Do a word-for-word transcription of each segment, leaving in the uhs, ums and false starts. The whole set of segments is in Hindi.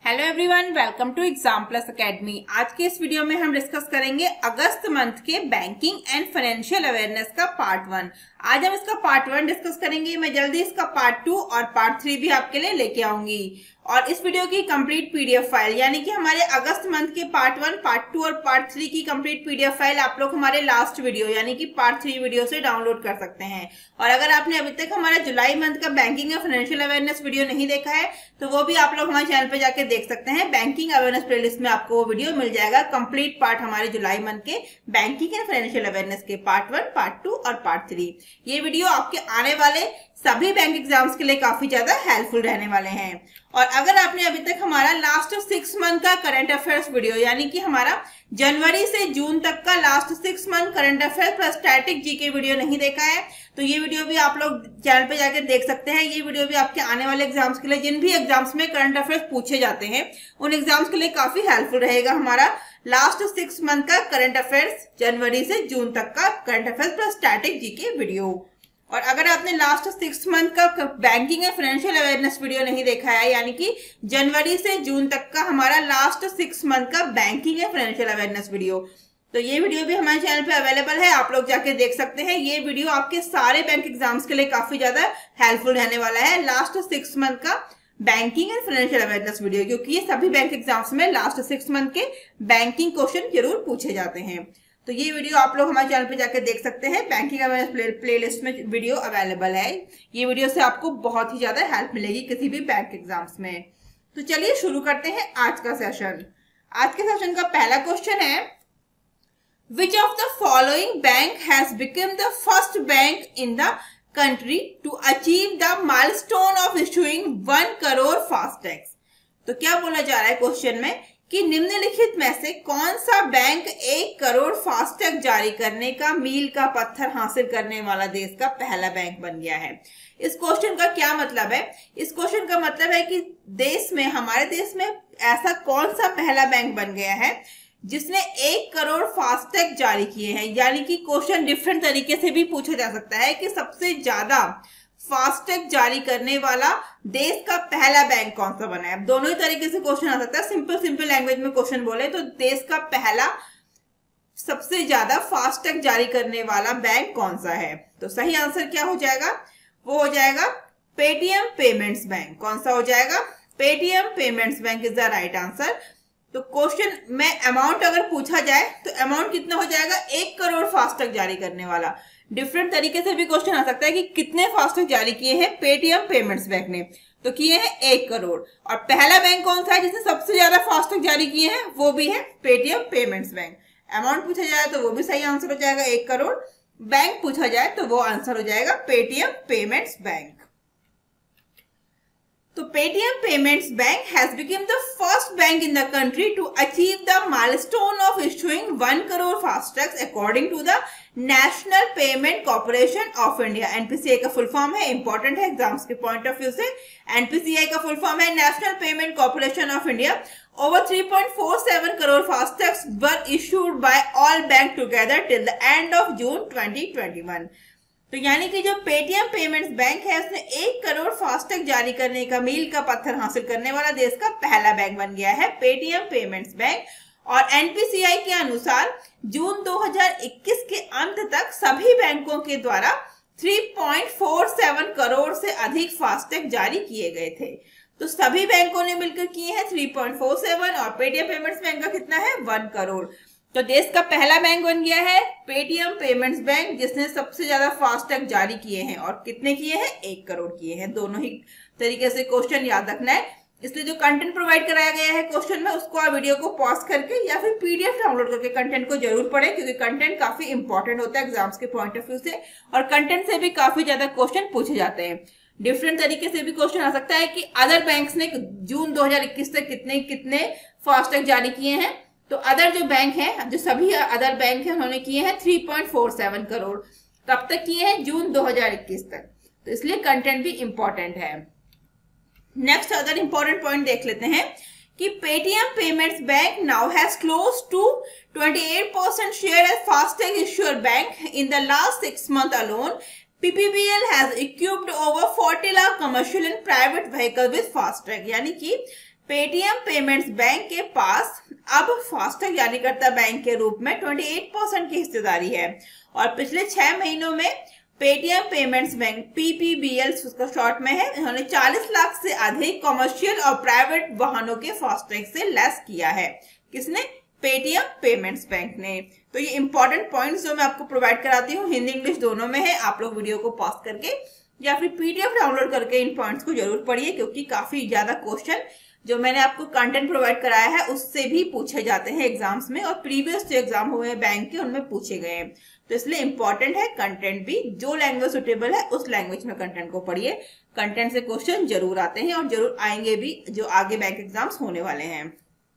Hello everyone, welcome to exam plus academy. आज के इस वीडियो में हम डिस्कस करेंगे अगस्त मंथ के बैंकिंग एंड फाइनेंशियल अवेयरनेस का पार्ट वन। आज हम इसका पार्ट वन डिस्कस करेंगे। मैं जल्दी इसका पार्ट टू और पार्ट थ्री भी आपके लिए लेके आऊंगी। और इस वीडियो की कंप्लीट पीडीएफ फाइल यानी कि हमारे अगस्त मंथ के पार्ट वन, पार्ट टू और पार्ट थ्री की कंप्लीट पीडीएफ फाइल आप लोग हमारे लास्ट वीडियो यानी कि पार्ट थ्री वीडियो से डाउनलोड कर सकते हैं। और अगर आपने अभी तक हमारा जुलाई मंथ का banking and financial awareness video नहीं देखा है तो वो भी आप लोग हमारे चैनल पे जाके देख सकते हैं। बैंकिंग अवेयरनेस प्लेलिस्ट में आपको वो वीडियो मिल जाएगा। कंप्लीट पार्ट हमारे जुलाई मंथ के बैंकिंग एंड फाइनेंशियल अवेयरनेस के पार्ट वन, पार्ट टू और पार्ट थ्री। ये वीडियो आपके आने वाले सभी बैंक एग्जाम्स के लिए काफी ज्यादा हेल्पफुल रहने वाले हैं। और अगर आपने अभी तक हमारा लास्ट सिक्स मंथ का करंट अफेयर्स वीडियो यानी कि हमारा जनवरी से जून तक का last six month current affairs plus static G K video नहीं देखा है तो ये वीडियो भी आप लोग चैनल पे जाकर देख सकते हैं। ये वीडियो भी आपके आने वाले एग्जाम्स के लिए, जिन भी एग्जाम्स में करंट अफेयर्स पूछे जाते हैं उन एग्जाम्स के लिए काफी हेल्पफुल रहेगा। हमारा लास्ट सिक्स मंथ का करंट अफेयर्स जनवरी से जून तक का current affairs plus static G K video. और अगर आपने लास्ट सिक्स मंथ का banking and financial awareness video नहीं देखा है यानी कि जनवरी से जून तक का हमारा लास्ट सिक्स मंथ का banking and financial awareness video, तो ये वीडियो भी हमारे चैनल पे अवेलेबल है। आप लोग जाके देख सकते हैं। ये वीडियो आपके सारे बैंक एग्जाम्स के लिए काफी ज्यादा हेल्पफुल रहने वाला है। लास्ट सिक्स मंथ का banking and financial awareness video, क्योंकि ये सभी बैंक एग्जाम्स में लास्ट सिक्स मंथ के बैंकिंग क्वेश्चन जरूर पूछे जाते हैं। तो ये वीडियो आप लोग हमारे चैनल पे जाकर देख सकते हैं। बैंकिंग अवेयरनेस प्ले, प्लेलिस्ट में वीडियो अवेलेबल है। ये वीडियो से आपको बहुत ही ज्यादा हेल्प मिलेगी किसी भी बैंक एग्जाम्स में। तो चलिए शुरू करते हैं आज का सेशन। आज के सेशन का पहला क्वेश्चन है, which of the following bank has become the first bank in the country to achieve the milestone of issuing one crore FASTags. तो क्या बोला जा रहा है क्वेश्चन में कि निम्नलिखित में से कौन सा बैंक एक करोड़ फास्टैग जारी करने का मील का पत्थर हासिल करने वाला देश का पहला बैंक बन गया है। इस क्वेश्चन का क्या मतलब है? इस क्वेश्चन का मतलब है कि देश में, हमारे देश में ऐसा कौन सा पहला बैंक बन गया है जिसने एक करोड़ फास्टैग जारी किए हैं। यानी कि क्वेश्चन डिफरेंट तरीके से भी पूछा जा सकता है कि सबसे ज्यादा फास्टैग जारी करने वाला देश का पहला बैंक कौन सा बना है। दोनों ही तरीके से क्वेश्चन आ सकता है। सिंपल सिंपल लैंग्वेज में क्वेश्चन बोले तो देश का पहला सबसे ज्यादा फास्टैग जारी करने वाला बैंक कौन सा है, तो सही आंसर क्या हो जाएगा? वो हो जाएगा पेटीएम पेमेंट्स बैंक। कौन सा हो जाएगा? Paytm payments bank is the right answer. तो क्वेश्चन में अमाउंट अगर पूछा जाए तो अमाउंट कितना हो जाएगा? एक करोड़ फास्टैग जारी करने वाला। डिफरेंट तरीके से भी क्वेश्चन आ सकता है कि कितने फास्टैग जारी किए हैं पेटीएम पेमेंट्स बैंक ने, तो किए हैं एक करोड़। और पहला बैंक कौन सा है जिसने सबसे ज्यादा फास्टैग जारी किए हैं? वो भी है पेटीएम पेमेंट्स बैंक। अमाउंट पूछा जाए तो वो भी सही आंसर हो जाएगा एक करोड़। बैंक पूछा जाए तो वो आंसर हो जाएगा पेटीएम पेमेंट्स बैंक। तो Paytm payments bank has become the first bank in the country to achieve the milestone of issuing one crore fastags according to the National Payment Corporation of India। NPCI का फुल फॉर्म है, इंपॉर्टेंट है एग्जाम्स के पॉइंट ऑफ व्यू से। एनपीसीआई का फुल फॉर्म है national payment corporation of India. Over three point four seven crore fastags were issued by all banks together till the end of June twenty twenty-one। तो यानी कि जो पेटीएम पेमेंट्स बैंक है उसने एक करोड़ फास्टैग जारी करने का मील का पत्थर हासिल करने वाला देश का पहला बैंक बन गया है पेटीएम पेमेंट्स बैंक। और एनपीसीआई के अनुसार जून दो हज़ार इक्कीस के अंत तक सभी बैंकों के द्वारा तीन पॉइंट चार सात करोड़ से अधिक फास्टैग जारी किए गए थे। तो सभी बैंकों ने मिलकर किए हैं तीन पॉइंट चार सात और पेटीएम पेमेंट्स बैंक का कितना है? वन करोड़। तो देश का पहला बैंक बन गया है पेटीएम पेमेंट्स बैंक जिसने सबसे ज्यादा फास्टैग जारी किए हैं। और कितने किए हैं? एक करोड़ किए हैं। दोनों ही तरीके से क्वेश्चन याद रखना है। इसलिए जो कंटेंट प्रोवाइड कराया गया है क्वेश्चन में उसको आप वीडियो को पॉज करके या फिर पीडीएफ डाउनलोड करके कंटेंट को जरूर पढ़ें, क्योंकि कंटेंट काफी इंपॉर्टेंट होता है एग्जाम्स के पॉइंट ऑफ व्यू से। और कंटेंट से भी काफी ज्यादा क्वेश्चन पूछे जाते हैं। डिफरेंट तरीके से भी क्वेश्चन आ सकता है कि अदर बैंक्स ने जून दो हज़ार इक्कीस तक कितने कितने फास्टैग जारी किए हैं। तो अदर जो बैंक हैं, जो सभी अदर बैंक हैं, उन्होंने किए हैं तीन पॉइंट चार सात करोड़। कब तक किए हैं? जून दो हज़ार इक्कीस तक। तो इसलिए कंटेंट भी इंपॉर्टेंट है। नेक्स्ट अदर इंपॉर्टेंट पॉइंट देख लेते हैं कि Paytm payments bank now has close to अट्ठाईस percent share as FASTag issuer bank in the last six month alone. PPBL has equipped over चालीस lakh commercial and private vehicle with FASTag. यानी कि पेटीएम पेमेंट्स बैंक के पास अब फास्टैग जारी करता बैंक के रूप में अट्ठाईस परसेंट की हिस्सेदारी है और पिछले छह महीनों में पेटीएम पेमेंट्स बैंक पीपीबीएल उसका शॉर्ट में है, इन्होंने चालीस लाख से अधिक कमर्शियल और प्राइवेट वाहनों के फास्टैग से लेस किया है। किसने? पेटीएम पेमेंट्स बैंक ने। तो ये इंपॉर्टेंट पॉइंट्स जो मैं आपको प्रोवाइड कराती हूँ हिंदी इंग्लिश दोनों में है, आप लोग वीडियो को पॉज करके या फिर पीडीएफ डाउनलोड करके इन पॉइंट्स को जरूर पढ़िए, क्योंकि काफी ज्यादा क्वेश्चन जो मैंने आपको कंटेंट प्रोवाइड कराया है उससे भी पूछे जाते हैं एग्जाम्स में, और प्रीवियस जो एग्जाम हुए हैं बैंक के उनमें पूछे गए हैं। तो इसलिए इंपॉर्टेंट है कंटेंट भी, जो लैंग्वेज सुटेबल है उस लैंग्वेज में कंटेंट को पढ़िए। कंटेंट से क्वेश्चन जरूर आते हैं और जरूर आएंगे भी जो आगे बैंक एग्जाम्स होने वाले हैं।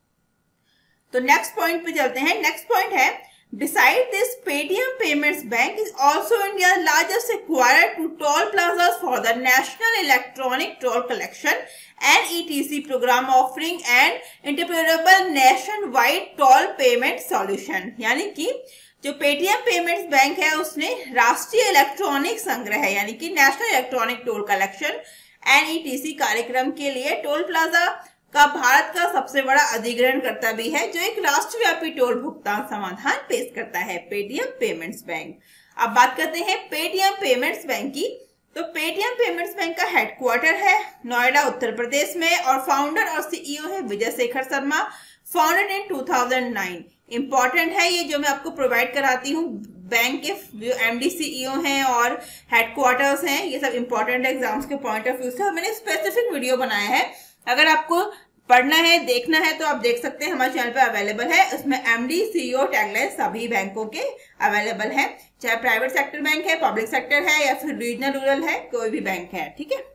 तो नेक्स्ट पॉइंट पे चलते हैं। नेक्स्ट पॉइंट है, Besides this, Paytm Payments Bank is also India's largest acquirer to toll plazas for the National Electronic Toll Collection N E T C program, offering an interoperable nationwide toll payment solution। यानी कि जो पेटीएम पेमेंट्स बैंक है उसने राष्ट्रीय इलेक्ट्रॉनिक संग्रह यानी कि national electronic toll collection N E T C कार्यक्रम के लिए टोल प्लाजा का भारत का सबसे बड़ा अधिग्रहण करता भी है, जो एक राष्ट्रव्यापी टोल भुगतान समाधान पेश करता है, पेटीएम पेमेंट्स बैंक। अब बात करते हैं पेटीएम पेमेंट्स बैंक की। तो पेटीएम पेमेंट्स बैंक का हेडक्वार्टर है नोएडा उत्तर प्रदेश में और फाउंडर और सीईओ है Vijay Shekhar Sharma, founded in two thousand nine. Important है ये जो मैं आपको प्रोवाइड कराती हूँ, बैंक के जो एमडी सीईओ हैं और हेडक्वार्टर्स हैं, ये सब इंपॉर्टेंट है एग्जाम्स के पॉइंट ऑफ व्यू से, और मैंने स्पेसिफिक वीडियो बनाया है। अगर आपको पढ़ना है देखना है तो आप देख सकते हैं, हमारे चैनल पे अवेलेबल है। उसमें एमडी सीईओ टैगलाइन सभी बैंकों के अवेलेबल है, चाहे प्राइवेट सेक्टर बैंक है, पब्लिक सेक्टर है या फिर रीजनल रूरल है, कोई भी बैंक है। ठीक है,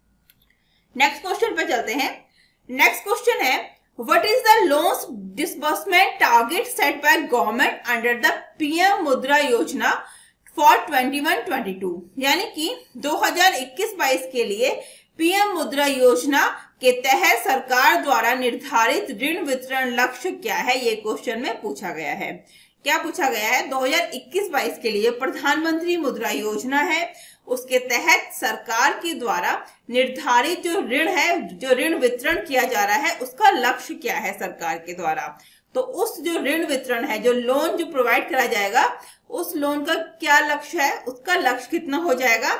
नेक्स्ट क्वेश्चन पे चलते हैं। नेक्स्ट क्वेश्चन है, what is the loans disbursement target set by government under the PM Mudra Yojana for twenty one twenty two. यानी कि दो हज़ार इक्कीस बाईस के लिए पीएम मुद्रा योजना के तहत सरकार द्वारा निर्धारित ऋण वितरण लक्ष्य क्या है, ये क्वेश्चन में पूछा गया है। क्या पूछा गया है? दो हज़ार इक्कीस बाईस के लिए प्रधानमंत्री मुद्रा योजना है, उसके तहत सरकार के द्वारा निर्धारित जो ऋण है, जो ऋण वितरण किया जा रहा है, उसका लक्ष्य क्या है सरकार के द्वारा। तो उस जो ऋण वितरण है, जो लोन जो प्रोवाइड करा जाएगा, उस लोन का क्या लक्ष्य है, उसका लक्ष्य कितना हो जाएगा?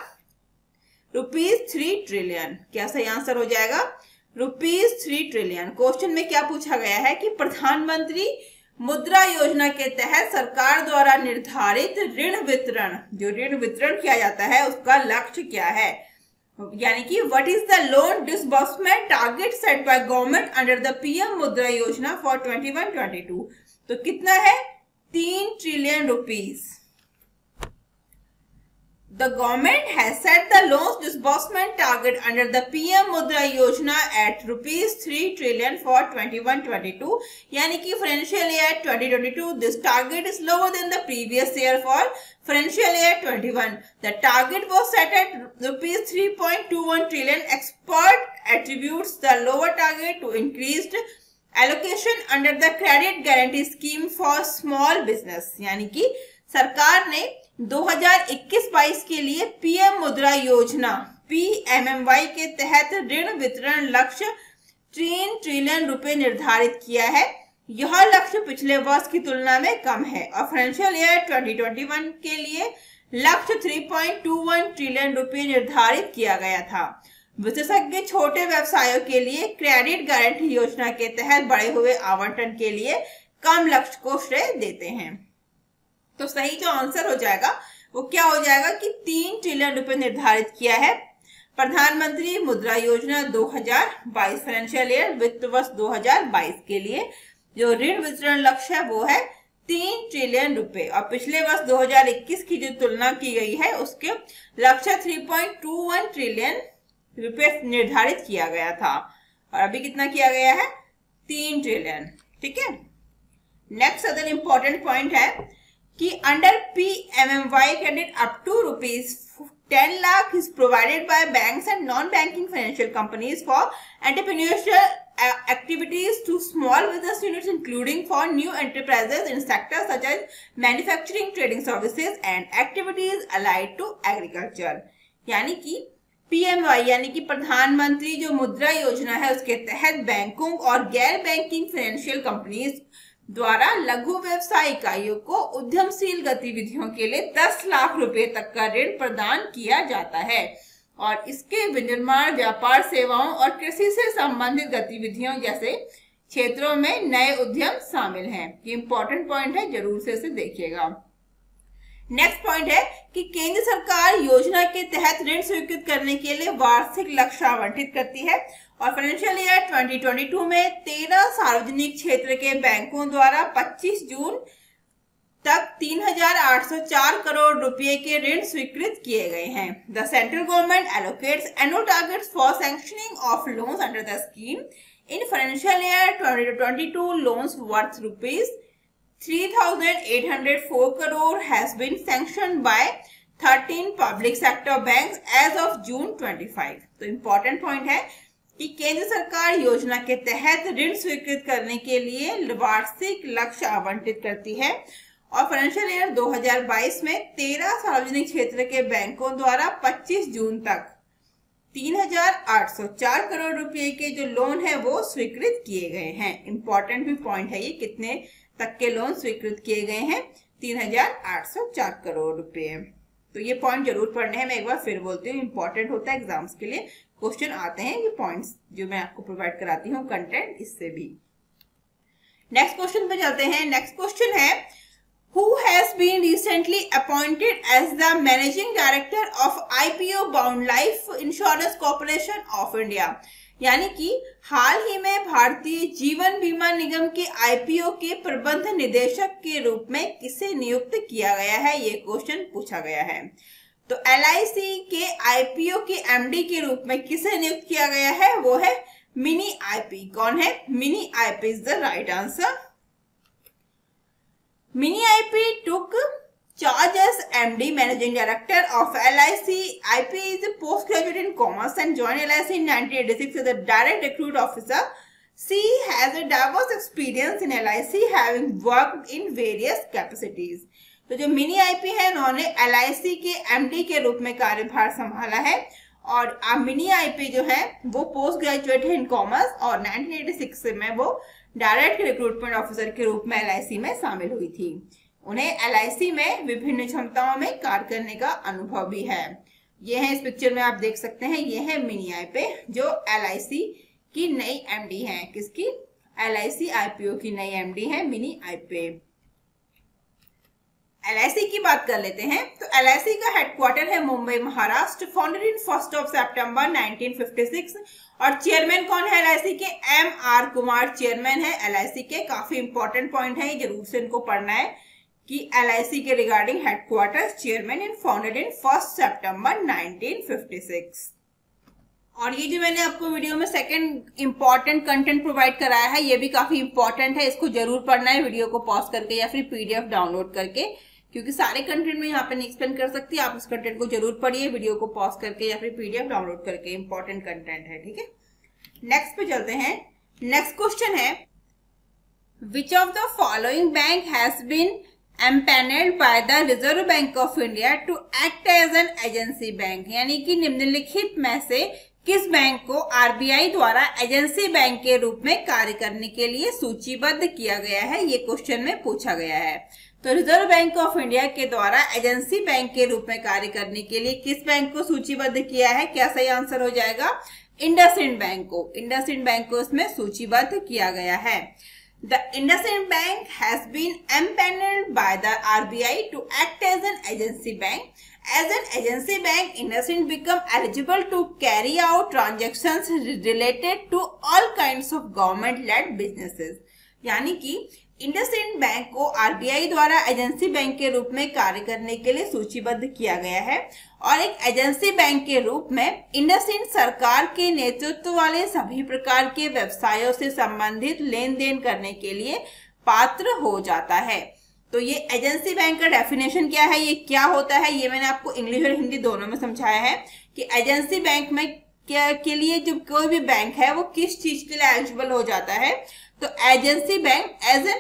Rupees three trillion. क्या सही आंसर हो जाएगा? Rupees three trillion. क्वेश्चन में क्या पूछा गया है कि प्रधानमंत्री मुद्रा योजना के तहत सरकार द्वारा निर्धारित ऋण वितरण, जो ऋण वितरण किया जाता है, उसका लक्ष्य क्या है, यानी कि what is the loan disbursement target set by government under the PM Mudra Yojana for twenty one twenty two. तो कितना है? तीन trillion rupees. The government has set the loans disbursement target under the P M Mudra Yojana at rupees three trillion for twenty-one twenty-two. यानी कि financial year twenty twenty-two, this target is lower than the previous year for financial year twenty-one. The target was set at rupees three point two one trillion. Expert attributes the lower target to increased allocation under the credit guarantee scheme for small business. यानी कि सरकार ने दो हज़ार इक्कीस बाईस के लिए पीएम मुद्रा योजना पीएमएमवाई के तहत ऋण वितरण लक्ष्य तीन ट्रिलियन रुपए निर्धारित किया है। यह लक्ष्य पिछले वर्ष की तुलना में कम है और financial year twenty twenty one के लिए लक्ष्य तीन पॉइंट दो एक ट्रिलियन रुपए निर्धारित किया गया था। विशेषज्ञ छोटे व्यवसायों के लिए क्रेडिट गारंटी योजना के तहत बढ़े हुए आवंटन के लिए कम लक्ष्य को श्रेय देते हैं। तो सही जो आंसर हो जाएगा वो क्या हो जाएगा कि तीन ट्रिलियन रुपए निर्धारित किया है प्रधानमंत्री मुद्रा योजना दो हज़ार बाईस फाइनेंशियल ईयर वित्त वर्ष दो हज़ार बाईस के लिए जो ऋण वितरण लक्ष्य है वो है तीन ट्रिलियन रुपए और पिछले वर्ष दो हज़ार इक्कीस की जो तुलना की गई है उसके लक्ष्य तीन पॉइंट दो एक ट्रिलियन रुपए निर्धारित किया गया था और अभी कितना किया गया है? तीन ट्रिलियन। ठीक है, नेक्स्ट अदर इंपॉर्टेंट पॉइंट है कि under PMMY credit up to rupees ten lakh is provided by banks and non-banking financial companies for entrepreneurial activities to small business units, including for new enterprises in sectors such as manufacturing, trading services and activities allied to agriculture. यानी कि पीएमवाई यानी कि प्रधानमंत्री जो मुद्रा योजना है उसके तहत बैंकों और गैर बैंकिंग फाइनेंशियल कंपनीज द्वारा लघु व्यवसाय इकाइयों को उद्यमशील गतिविधियों के लिए दस लाख रुपए तक का ऋण प्रदान किया जाता है और इसके विनिर्माण, व्यापार, सेवाओं और कृषि से संबंधित गतिविधियों जैसे क्षेत्रों में नए उद्यम शामिल हैं। ये इंपॉर्टेंट पॉइंट है, जरूर से इसे देखिएगा। नेक्स्ट पॉइंट है कि केंद्र सरकार योजना के तहत ऋण स्वीकृत करने के लिए वार्षिक लक्ष्य आवंटित करती है और फाइनेंशियल ईयर दो हज़ार बाईस में तेरह सार्वजनिक क्षेत्र के बैंकों द्वारा पच्चीस जून तक तीन हजार आठ सौ चार करोड़ रुपए के ऋण स्वीकृत किए गए हैं। The central government allocates annual targets for sanctioning of loans under the scheme in financial year दो हज़ार बाईस loans worth rupees three thousand eight hundred four crore has been sanctioned by thirteen public sector banks as of June twenty-five। तो इम्पोर्टेंट पॉइंट है कि केंद्र सरकार योजना के तहत ऋण स्वीकृत करने के लिए वार्षिक लक्ष्य आवंटित करती है और फाइनेंशियल ईयर दो हज़ार बाईस में तेरह सार्वजनिक क्षेत्र के बैंकों द्वारा पच्चीस जून तक तीन हजार आठ सौ चार करोड़ रुपए के जो लोन है वो स्वीकृत किए गए हैं। इंपॉर्टेंट भी पॉइंट है ये, कितने तक के लोन स्वीकृत किए गए हैं, तीन हजार आठ सौ चार करोड़ रुपए। तो ये पॉइंट जरूर पढ़ने हैं, मैं एक बार फिर बोलती हूँ, इंपॉर्टेंट होता है, एग्जाम्स के लिए क्वेश्चन आते हैं ये पॉइंट्स जो मैं आपको प्रोवाइड कराती हूँ कंटेंट, इससे भी। नेक्स्ट क्वेश्चन पे चलते हैं। नेक्स्ट क्वेश्चन है, who has been recently appointed as the managing director of I P O Bound Life Insurance Corporation of India। यानी कि हाल ही में भारतीय जीवन बीमा निगम के आई पी ओ के प्रबंध निदेशक के रूप में किसे नियुक्त किया गया है, ये क्वेश्चन पूछा गया है। तो एल आई सी के आई पी ओ के एम डी के रूप में किसे नियुक्त किया गया है, वो है मिनी आई पी। कौन है? Mini I P is the right answer. Mini I P took charge as M D Managing Director of L I C. I P is a postgraduate in commerce and joined L I C in nineteen eighty-six as a direct recruit officer. She has a diverse experience in L I C, having worked in various capacities. तो जो मिनी आई पी है उन्होंने एल आई सी के एम डी के रूप में कार्यभार संभाला है और मिनी आई पी जो है वो पोस्ट ग्रेजुएट है इन कॉमर्स और नाइनटीन एटी सिक्स में वो डायरेक्ट रिक्रूटमेंट ऑफिसर के रूप में एल आई सी में शामिल हुई थी। उन्हें एल आई सी में विभिन्न क्षमताओं में कार्य करने का अनुभव भी है। ये है, इस पिक्चर में आप देख सकते हैं, ये है मिनी आई पी जो एल आई सी की नई एम डी है। किसकी? L I C I P O की नई एम डी है Mini I P. L I C की बात कर लेते हैं। तो एल आई सी का हेडक्वार्टर है Mumbai, Maharashtra. Founded in first of सितंबर नाइनटीन फिफ्टी सिक्स और चेयरमैन कौन है एल आई सी के? एम आर कुमार चेयरमैन है एल आई सी के। काफी इंपॉर्टेंट पॉइंट है, जरूर से इनको पढ़ना है कि एल आई सी के regarding headquarter, chairman in founded in first सितंबर नाइनटीन फिफ्टी सिक्स। और ये जो मैंने आपको वीडियो में सेकंड इंपॉर्टेंट कंटेंट प्रोवाइड कराया है ये भी काफी इंपॉर्टेंट है, इसको जरूर पढ़ना है वीडियो को पॉज करके या फिर पीडीएफ डाउनलोड करके, क्योंकि सारे कंटेंट में यहाँ पे नहीं एक्सप्लेन कर सकती। आप इस कंटेंट को जरूर पढ़िए वीडियो को पॉज करके या फिर पीडीएफ डाउनलोड करके, इंपॉर्टेंट कंटेंट है, ठीक है। नेक्स्ट पे चलते हैं। नेक्स्ट क्वेश्चन है, which of the following bank has been empanelled by the reserve bank of India to act as an agency bank. यानी कि निम्नलिखित में से किस बैंक को आर बी आई द्वारा एजेंसी बैंक के रूप में कार्य करने के लिए सूचीबद्ध किया गया है, ये क्वेश्चन में पूछा गया है। तो रिजर्व बैंक ऑफ इंडिया के द्वारा एजेंसी बैंक के रूप में कार्य करने के लिए किस बैंक को सूचीबद्ध किया है? क्या सही आंसर हो जाएगा? इंडसइंड बैंक को। इंडसइंड बैंक को इसमें सूचीबद्ध किया गया है। The IndusInd Bank has been empaneled by the R B I to act as an agency bank. As an agency bank, IndusInd become eligible to carry out transactions related to all kinds of government-led businesses. यानी कि इंडसइंड बैंक को आर बी आई द्वारा एजेंसी बैंक के रूप में कार्य करने के लिए सूचीबद्ध किया गया है और एक एजेंसी बैंक के रूप में इंडसइंड सरकार के नेतृत्व वाले सभी प्रकार के व्यवसायों से संबंधित लेन देन करने के लिए पात्र हो जाता है। तो ये एजेंसी बैंक का डेफिनेशन क्या है, ये क्या होता है, ये मैंने आपको इंग्लिश और हिंदी दोनों में समझाया है कि एजेंसी बैंक में क्या के लिए जब कोई भी बैंक है वो किस चीज के लिए एलिजिबल हो जाता है। तो agency bank as an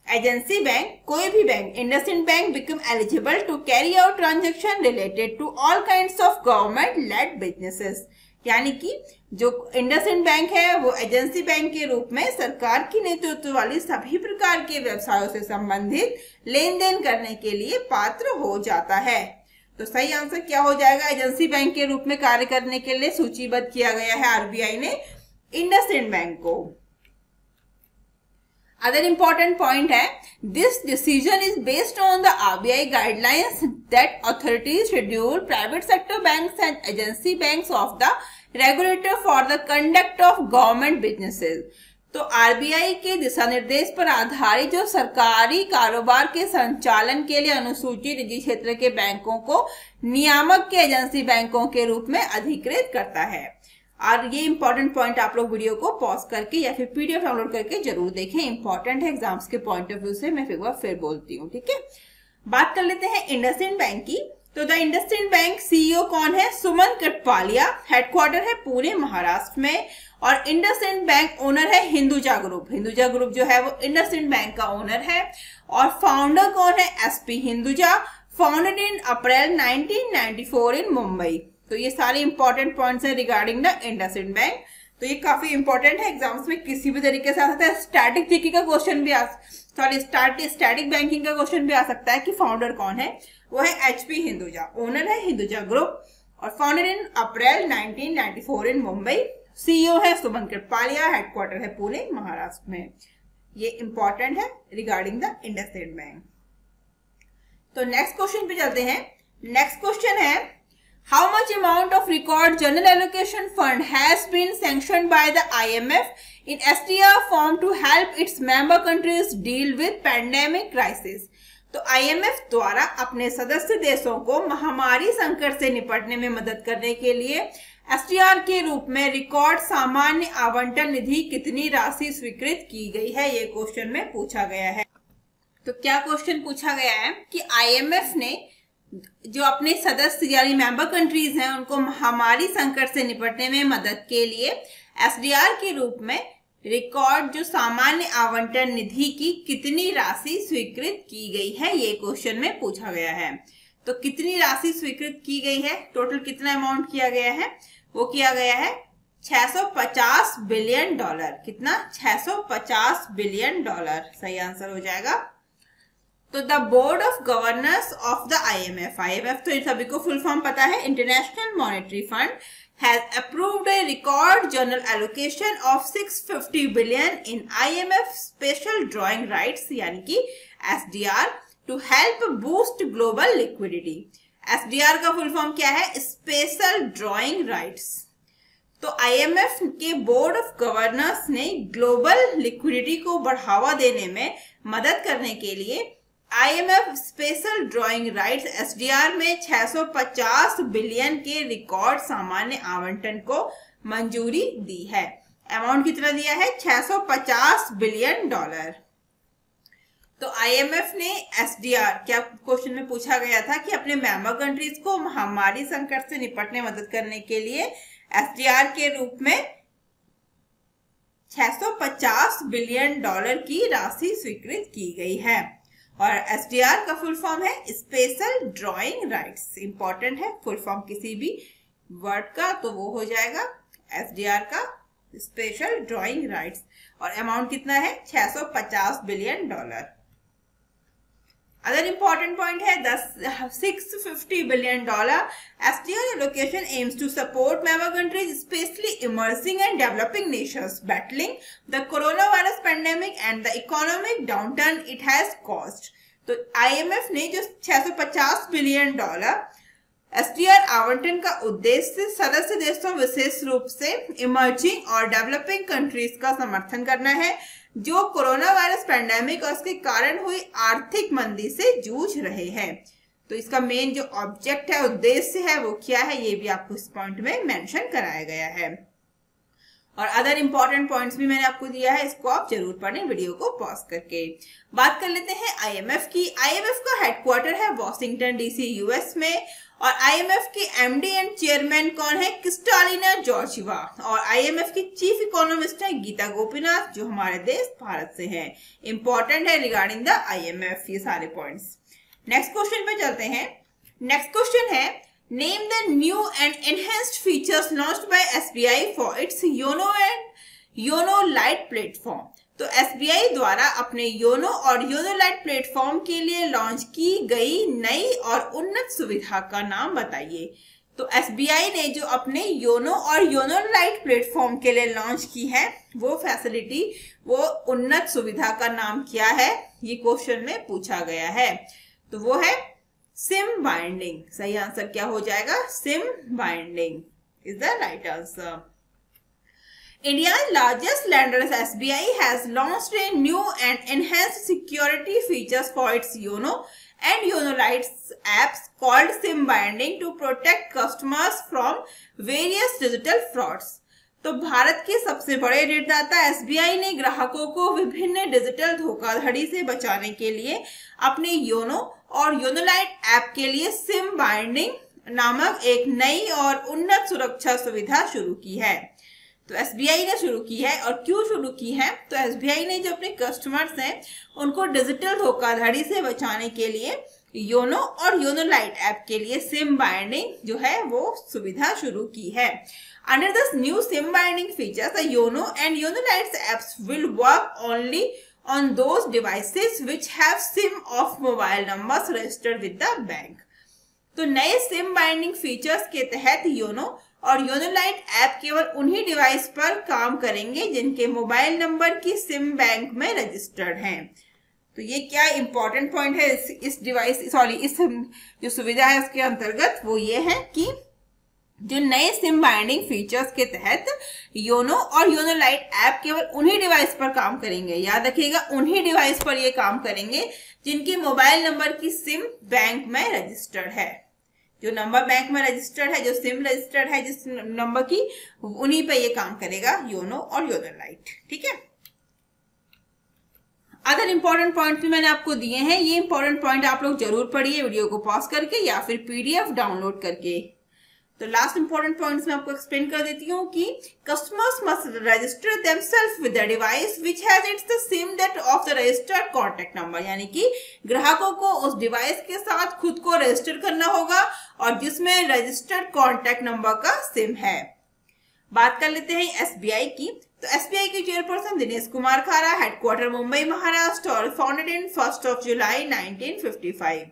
agency bank, कोई भी bank, IndusInd bank become eligible to carry out transaction related to all kinds of government led businesses. यानी कि जो इंडसइंड बैंक है वो एजेंसी बैंक के रूप में सरकार की नेतृत्व वाली सभी प्रकार के व्यवसायों से संबंधित लेन देन करने के लिए पात्र हो जाता है। तो सही आंसर क्या हो जाएगा? एजेंसी बैंक के रूप में कार्य करने के लिए सूचीबद्ध किया गया है आरबीआई ने इंडसइंड बैंक को। अदर इंपॉर्टेंट पॉइंट है, this decision is based on the RBI guidelines that authorities schedule private sector banks and agency banks of the regulator for the conduct of government businesses. तो आरबीआई के दिशा निर्देश पर आधारित जो सरकारी कारोबार के संचालन के लिए अनुसूचित निजी क्षेत्र के बैंकों को नियामक के एजेंसी बैंकों के रूप में अधिकृत करता है। और ये इंपॉर्टेंट पॉइंट आप लोग वीडियो को पॉज करके या फिर पीडीएफ डाउनलोड करके जरूर देखें, इंपॉर्टेंट है एग्जाम्स के पॉइंट ऑफ व्यू से। मैं फिर बार फिर बोलती हूँ, ठीक है। बात कर लेते हैं इंडसइंड बैंक की। तो द इंडसइंड बैंक सीईओ कौन है? सुमन कटपालिया। हेडक्वार्टर है पुणे महाराष्ट्र में। और इंडसइंड बैंक ओनर है हिंदुजा ग्रुप। हिंदुजा ग्रुप जो है वो इंडसइंड बैंक का ओनर है। और फाउंडर कौन है? SP Hinduja, founded in April nineteen ninety four in Mumbai. तो ये सारे इंपॉर्टेंट पॉइंट्स है रिगार्डिंग द इंडसइंड बैंक। तो ये काफी इंपॉर्टेंट है, एग्जाम्स में किसी भी तरीके से आ सकता है। स्टैटिक जीके का क्वेश्चन भी आ सॉरी स्टैटिक बैंकिंग का क्वेश्चन भी आ सकता है कि फाउंडर कौन है। वो है एचपी हिंदुजा, ओनर है हिंदुजा ग्रुप और founded in April nineteen ninety four in Mumbai. CEO है सुमन कृपालिया, हेडक्वार्टर है पुणे महाराष्ट्र में। ये इंपॉर्टेंट है रिगार्डिंग द इंडसइंड बैंक। तो नेक्स्ट क्वेश्चन पे चलते हैं। नेक्स्ट क्वेश्चन है, how much amount of record general allocation fund has been sanctioned by the I M F in S D R form to help its member countries deal with pandemic crisis? तो I M F द्वारा अपने सदस्य देशों को महामारी संकट से निपटने में मदद करने के लिए एस डी आर के रूप में रिकॉर्ड सामान्य आवंटन निधि कितनी राशि स्वीकृत की गई है, ये क्वेश्चन में पूछा गया है। तो क्या क्वेश्चन पूछा गया है कि I M F ने जो अपने सदस्य यानी मेंबर कंट्रीज हैं उनको महामारी संकट से निपटने में मदद के लिए एस डी आर के रूप में रिकॉर्ड जो सामान्य आवंटन निधि की कितनी राशि स्वीकृत की गई है, ये क्वेश्चन में पूछा गया है। तो कितनी राशि स्वीकृत की गई है, टोटल कितना अमाउंट किया गया है? वो किया गया है छह सौ पचास बिलियन डॉलर। कितना? छह सौ पचास बिलियन डॉलर सही आंसर हो जाएगा। तो the board of governors of the I M F, I M F तो इन सभी को फुल फॉर्म पता है, international monetary fund, has approved a record general allocation of six fifty billion in I M F special drawing rights यानी कि S D R to help boost global liquidity. S D R का फुल फॉर्म क्या है? Special drawing rights. तो आई एम एफ के बोर्ड ऑफ गवर्नर्स ने ग्लोबल लिक्विडिटी को बढ़ावा देने में मदद करने के लिए I M F special drawing rights S D R में छह सौ पचास बिलियन के रिकॉर्ड सामान्य आवंटन को मंजूरी दी है। अमाउंट कितना दिया है? छह सौ पचास बिलियन डॉलर। तो आई एम एफ ने एस डी आर, क्या क्वेश्चन में पूछा गया था कि अपने मेंबर कंट्रीज को महामारी संकट से निपटने में मदद करने के लिए एस डी आर के रूप में छह सौ पचास बिलियन डॉलर की राशि स्वीकृत की गई है। और एस डी आर का फुल फॉर्म है स्पेशल ड्रॉइंग राइट्स। इंपॉर्टेंट है फुल फॉर्म किसी भी वर्ड का, तो वो हो जाएगा एस डी आर का स्पेशल ड्रॉइंग राइट्स। और अमाउंट कितना है? छह सौ पचास billion dollar. Other important point है the six fifty billion dollar S D R allocation aims to support member countries specially emerging and developing nations battling the corona virus pandemic and the economic downturn it has caused. तो आई एम एफ ने जो छह सौ पचास billion dollar S D R आवंटन का उद्देश्य सदस्य देशों विशेष रूप से इमर्जिंग और डेवलपिंग कंट्रीज का समर्थन करना है जो कोरोना वायरस पेंडेमिक और उसके कारण हुई आर्थिक मंदी से जूझ रहे हैं। तो इसका मेन जो ऑब्जेक्ट है, उद्देश्य है, वो क्या है, ये भी आपको इस पॉइंट में मेंशन कराया गया है। और अदर इंपॉर्टेंट पॉइंट्स भी मैंने आपको दिया है, इसको आप जरूर पढ़ें वीडियो को पॉज करके। बात कर लेते हैं आईएमएफ की। आईएमएफ का हेडक्वार्टर है वॉशिंगटन डीसी यूएस में, और आईएमएफ के एमडी एंड चेयरमैन कौन है? Kristalina Georgieva. और आईएमएफ की चीफ इकोनॉमिस्ट है गीता गोपीनाथ, जो हमारे देश भारत से हैं। इंपॉर्टेंट है रिगार्डिंग द आईएमएफ ये सारे पॉइंट्स। नेक्स्ट क्वेश्चन पे चलते हैं। नेक्स्ट क्वेश्चन है, name the new and enhanced features launched by SBI for its YONO and YONO lite platform. तो एसबीआई द्वारा अपने योनो और योनो लाइट प्लेटफॉर्म के लिए लॉन्च की गई नई और उन्नत सुविधा का नाम बताइए। तो एसबीआई ने जो अपने योनो और योनो लाइट प्लेटफॉर्म के लिए लॉन्च की है वो फैसिलिटी, वो उन्नत सुविधा का नाम क्या है, ये क्वेश्चन में पूछा गया है। तो वो है सिम बाइंडिंग। सही आंसर क्या हो जाएगा? SIM binding is the right answer. India's largest lender S B I has launched a new and enhanced security features for its Yono and Yono Lights apps called SIM binding to protect customers from various digital frauds. तो भारत के सबसे बड़े ऋणदाता एसबीआई ने ग्राहकों को विभिन्न डिजिटल धोखाधड़ी से बचाने के लिए अपने योनो और योनो लाइट ऐप के लिए सिम बाइंडिंग नामक एक नई और उन्नत सुरक्षा सुविधा शुरू की है। तो एसबीआई ने शुरू की है, और क्यों शुरू की है? तो एसबीआई ने जो अपने कस्टमर्स हैं उनको डिजिटल धोखाधड़ी से बचाने के लिए योनो और योनो लाइट ऐप के लिए सिम बाइंडिंग जो है वो सुविधा शुरू की है। Under this new SIM binding features the YONO and YONO lite apps will work only on those devices which have SIM of mobile numbers registered with the bank. तो नए सिम बाइंडिंग फीचर्स के तहत योनो और योनो लाइट ऐप केवल उन्हीं डिवाइस पर काम करेंगे जिनके मोबाइल नंबर की सिम बैंक में रजिस्टर्ड हैं। तो ये क्या इंपॉर्टेंट पॉइंट है इस, इस डिवाइस सॉरी इस जो सुविधा है उसके अंतर्गत, वो ये है कि जो नए सिम बाइंडिंग फीचर्स के तहत योनो और योनो लाइट ऐप केवल उन्हीं डिवाइस पर काम करेंगे। याद रखिएगा, उन्हीं डिवाइस पर ये काम करेंगे जिनके मोबाइल नंबर की सिम बैंक में रजिस्टर्ड है। जो नंबर बैंक में रजिस्टर्ड है, जो सिम रजिस्टर्ड है जिस नंबर की, उन्हीं पे ये काम करेगा योनो और योनो लाइट। ठीक है। अदर इंपॉर्टेंट पॉइंट भी मैंने आपको दिए हैं, ये इंपॉर्टेंट पॉइंट आप लोग जरूर पढ़िए वीडियो को पॉज करके या फिर पीडीएफ डाउनलोड करके। तो लास्ट इंपॉर्टेंट पॉइंट्स मैं आपको एक्सप्लेन कर देती हूँ कि customers must register themselves with the device which has its the SIM that of the registered contact number. यानी कि ग्राहकों को उस डिवाइस के साथ खुद को रजिस्टर करना होगा और जिसमें रजिस्टर्ड कॉन्टैक्ट नंबर का सिम है। बात कर लेते हैं एसबीआई की। तो एसबीआई के चेयरपर्सन दिनेश कुमार खारा, हेडक्वार्टर मुंबई महाराष्ट्र, और founded in first of July nineteen fifty five.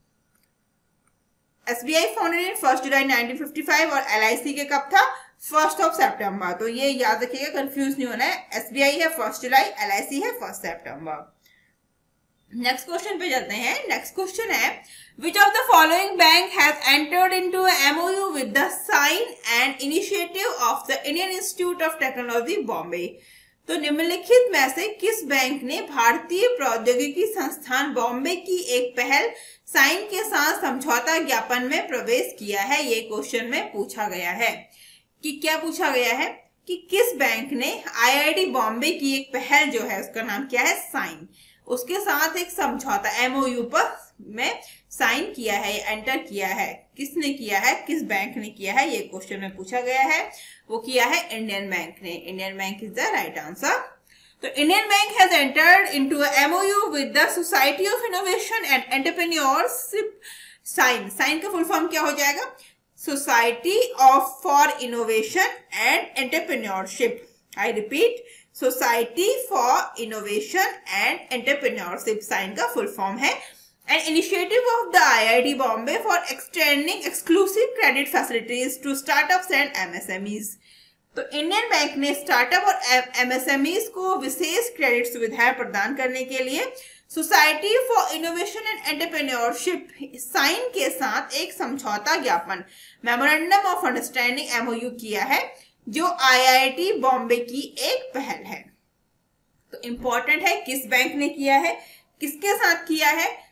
SBI founded in first July nineteen fifty five और एलआईसी के कब था? फर्स्ट ऑफ सितंबर। तो ये याद रखिएगा, कंफ्यूज नहीं होना है। एसबीआई है फर्स्ट जुलाई, एलआईसी है फर्स्ट सितंबर। नेक्स्ट क्वेश्चन पे चलते हैं। नेक्स्ट क्वेश्चन है, which of the following bank has entered into a M O U with the sign and initiative of the Indian Institute of Technology Bombay? तो निम्नलिखित में से किस बैंक ने भारतीय प्रौद्योगिकी संस्थान बॉम्बे की एक पहल साइन के साथ समझौता ज्ञापन में प्रवेश किया है? ये क्वेश्चन में पूछा गया है कि क्या पूछा गया है कि किस बैंक ने आईआईटी बॉम्बे की एक पहल जो है उसका नाम क्या है? साइन, उसके साथ एक समझौता एमओयू पर में साइन किया है, एंटर किया है। किसने किया है, किस बैंक ने किया है, ये क्वेश्चन में पूछा गया है। वो किया है इंडियन बैंक ने। Indian Bank is the right answer. तो Indian Bank has entered into a MOU with the society of innovation and entrepreneurship. SINE, SINE का फुल फॉर्म क्या हो जाएगा? Society of for innovation and entrepreneurship. I repeat, society for innovation and entrepreneurship SINE का फुल फॉर्म है। An initiative of the I I T Bombay for extending exclusive credit facilities to startups and M S M Es. तो इंडियन बैंक ने स्टार्टअप और एमएसएमईज को विशेष क्रेडिट सुविधाएं प्रदान करने के लिए society for innovation and entrepreneurship SINE के साथ एक समझौता ज्ञापन मेमोरेंडम ऑफ अंडरस्टैंडिंग एमओयू किया है, जो आईआईटी बॉम्बे की एक पहल है। तो इंपॉर्टेंट है किस बैंक ने किया है, किसके साथ किया है?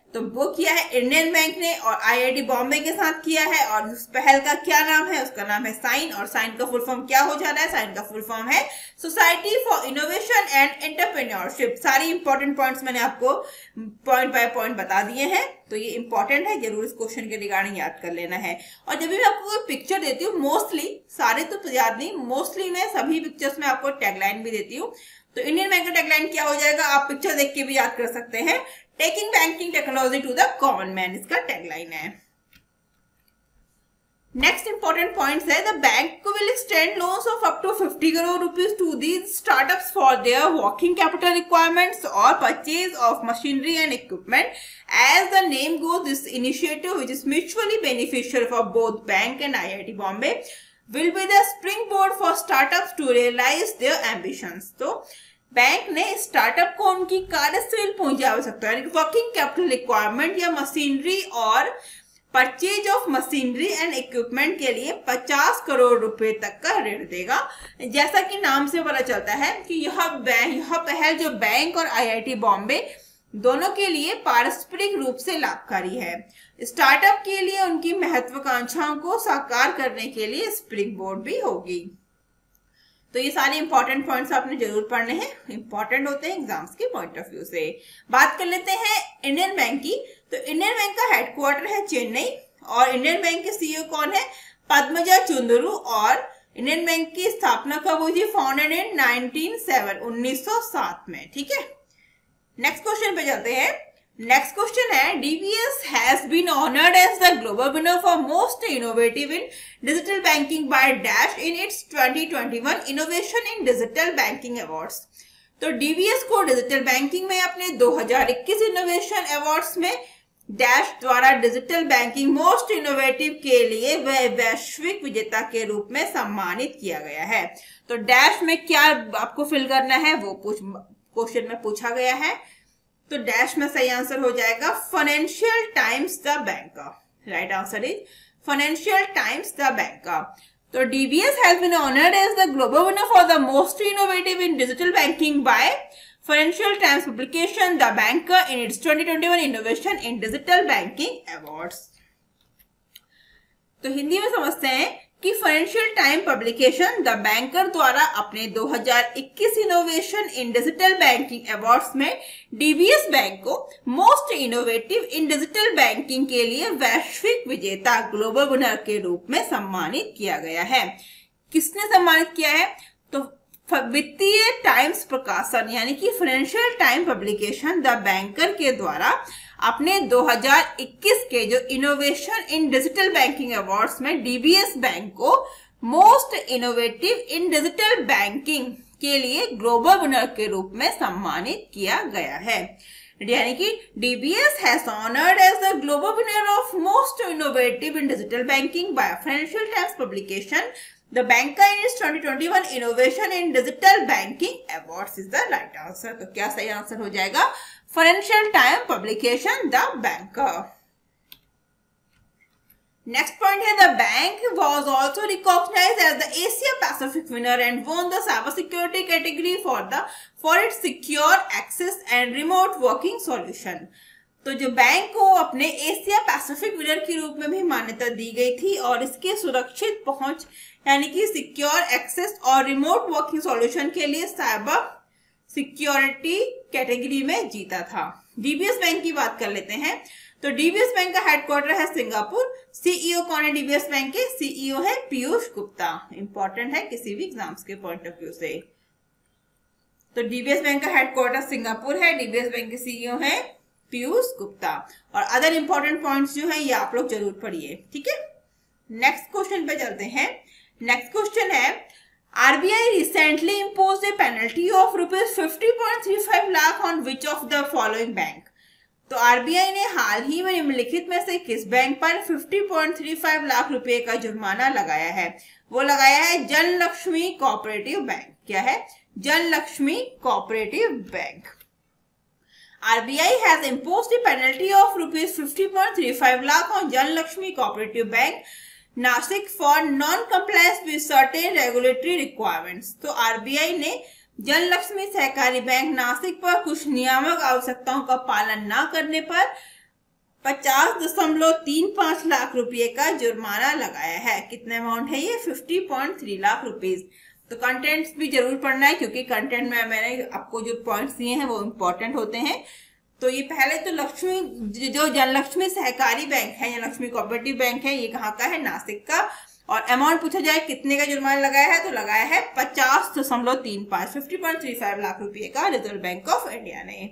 तो वो किया है इंडियन बैंक ने और आईआईटी बॉम्बे के साथ किया है। और उस पहल का क्या नाम है? उसका नाम है साइन। और साइन का फुल फॉर्म क्या हो जा रहा है? साइन का फुल फॉर्म है society for innovation and entrepreneurship. सारी इंपॉर्टेंट पॉइंट्स मैंने आपको पॉइंट बाय पॉइंट बता दिए हैं, तो ये इंपॉर्टेंट है, जरूर इस क्वेश्चन के रिगार्डिंग याद कर लेना है। और जब भी मैं आपको कोई पिक्चर देती हूँ, मोस्टली सारे तो याद नहीं, मोस्टली मैं सभी पिक्चर्स में आपको टैगलाइन भी देती हूँ। तो इंडियन बैंक का टैगलाइन क्या हो जाएगा? आप पिक्चर देख के भी याद कर सकते हैं। Taking banking technology to the common man, इसका टैगलाइन है। नेक्स्ट इंपॉर्टेंट पॉइंट्स है, the bank will extend loans of up to fifty crore rupees to these startups for their working capital requirements और purchase of machinery and equipment. As the name goes, this initiative which is mutually beneficial for both bank and IIT Bombay will be the springboard for startups to realize their ambitions। तो बैंक ने स्टार्टअप को उनकी कार्यशील पूंजी आवश्यकता है, वर्किंग कैपिटल रिक्वायरमेंट या मशीनरी और purchase of machinery and equipment के लिए पचास करोड़ रुपए तक का ऋण देगा। जैसा कि नाम से पता चलता है कि यह बैंक यह पहल जो बैंक और आईआईटी बॉम्बे दोनों के लिए पारस्परिक रूप से लाभकारी है। स्टार्टअप के लिए उनकी महत्वाकांक्षाओं को साकार करने के लिए स्प्रिंग बोर्ड भी होगी। तो ये सारे इंपॉर्टेंट पॉइंट्स आपने जरूर पढ़ने हैं, इंपॉर्टेंट होते हैं एग्जाम्स के पॉइंट ऑफ व्यू से। बात कर लेते हैं इंडियन बैंक की। तो इंडियन बैंक का हेडक्वार्टर है चेन्नई और इंडियन बैंक के सीईओ कौन है? पद्मजा चुंदरू। और इंडियन बैंक की स्थापना कब हुई थी? फाउंडेड इन नाइनटीन सेवन उन्नीस सौ सात में। ठीक है, नेक्स्ट क्वेश्चन पे चलते हैं। नेक्स्ट क्वेश्चन है, DBS has been honoured as the global winner for most innovative in digital banking by dash in its twenty twenty one innovation in digital banking awards. तो डीबीएस को डिजिटल बैंकिंग में अपने दो हज़ार इक्कीस इनोवेशन अवार्ड्स में डैश द्वारा डिजिटल बैंकिंग मोस्ट इनोवेटिव के लिए वह वैश्विक विजेता के रूप में सम्मानित किया गया है। तो डैश में क्या आपको फिल करना है वो पूछ क्वेश्चन में पूछा गया है। तो डैश में सही आंसर हो जाएगा फाइनेंशियल टाइम्स द बैंक का। Right answer is Financial Times the bank का। तो DBS has been honoured as the global winner for the most innovative in digital banking by Financial Times publication the Banker in its twenty twenty one innovation in digital banking awards. तो हिंदी में समझते हैं कि Financial time publication the Banker द्वारा अपने दो हज़ार इक्कीस innovation in digital banking awards में डीबीएस बैंक को most innovative in digital banking के लिए वैश्विक विजेता ग्लोबल विनर के रूप में सम्मानित किया गया है। किसने सम्मानित किया है? तो वित्तीय टाइम्स प्रकाशन यानी कि Financial time publication the Banker के द्वारा अपने दो हज़ार इक्कीस के जो innovation in digital banking awards में डीबीएस बैंक को most innovative in digital banking के लिए ग्लोबल विनर के रूप में सम्मानित किया गया है। यानी कि DBS has honoured as the global winner of most innovative in digital banking by Financial Times publication the Banker in its twenty twenty one innovation in digital banking awards is the right answer. तो क्या सही आंसर हो जाएगा? Financial time publication the Banker. Next point है, the bank was also recognised as the Asia Pacific winner and won the cyber security category for the for its secure access and remote working solution. तो जो बैंक को अपने एशिया पैसिफिक विनर के रूप में भी मान्यता दी गई थी और इसके सुरक्षित पहुंच यानी कि सिक्योर एक्सेस और रिमोट वर्किंग सॉल्यूशन के लिए साइबर सिक्योरिटी कैटेगरी में जीता था। डीबीएस बैंक की बात कर लेते हैं। तो डीबीएस बैंक का हेडक्वार्टर है सिंगापुर। सीईओ कौन है डीबीएस बैंक के? सीईओ है पीयूष गुप्ता। इंपॉर्टेंट है किसी भी एग्जाम्स के पॉइंट ऑफ व्यू से। तो डीबीएस बैंक का हेडक्वार्टर सिंगापुर है। डीबीएस बैंक के सीईओ है पीयूष गुप्ता। और अदर इंपॉर्टेंट पॉइंट्स जो है ये आप लोग जरूर पढ़िए। ठीक है, नेक्स्ट क्वेश्चन पे चलते हैं। नेक्स्ट क्वेश्चन है, RBI recently imposed a penalty of rupees fifty point three five lakh on which of the following bank? तो आरबीआई ने हाल ही में निम्नलिखित में से किस बैंक पर पचास पॉइंट तीस लाख रुपए का जुर्माना लगाया है? वो लगाया है जन लक्ष्मी कोऑपरेटिव बैंक। क्या है? Jan Lakshmi cooperative bank. RBI has imposed a penalty of rupees fifty point three five lakh on Jan Lakshmi Cooperative Bank, Nashik for non compliance with certain regulatory requirements. तो आरबीआई ने जन लक्ष्मी सहकारी बैंक नासिक पर कुछ नियामक आवश्यकताओं का पालन न करने पर पचास दशमलव तीन पांच लाख रुपए का जुर्माना लगाया है। कितना अमाउंट है ये? Fifty point three lakh rupees. तो कंटेंट्स भी जरूर पढ़ना है, क्योंकि कंटेंट में मैंने आपको जो पॉइंट्स दिए हैं वो इम्पोर्टेंट होते हैं। तो ये पहले तो लक्ष्मी जो जनलक्ष्मी सहकारी बैंक है, जनलक्ष्मी कोऑपरेटिव बैंक है, ये कहाँ का है? नासिक का। और अमाउंट पूछा जाए कितने का जुर्माना लगाया है, तो लगाया है पचास दशमलव तीन पांच fifty point three five lakh रुपए का रिजर्व बैंक ऑफ इंडिया ने।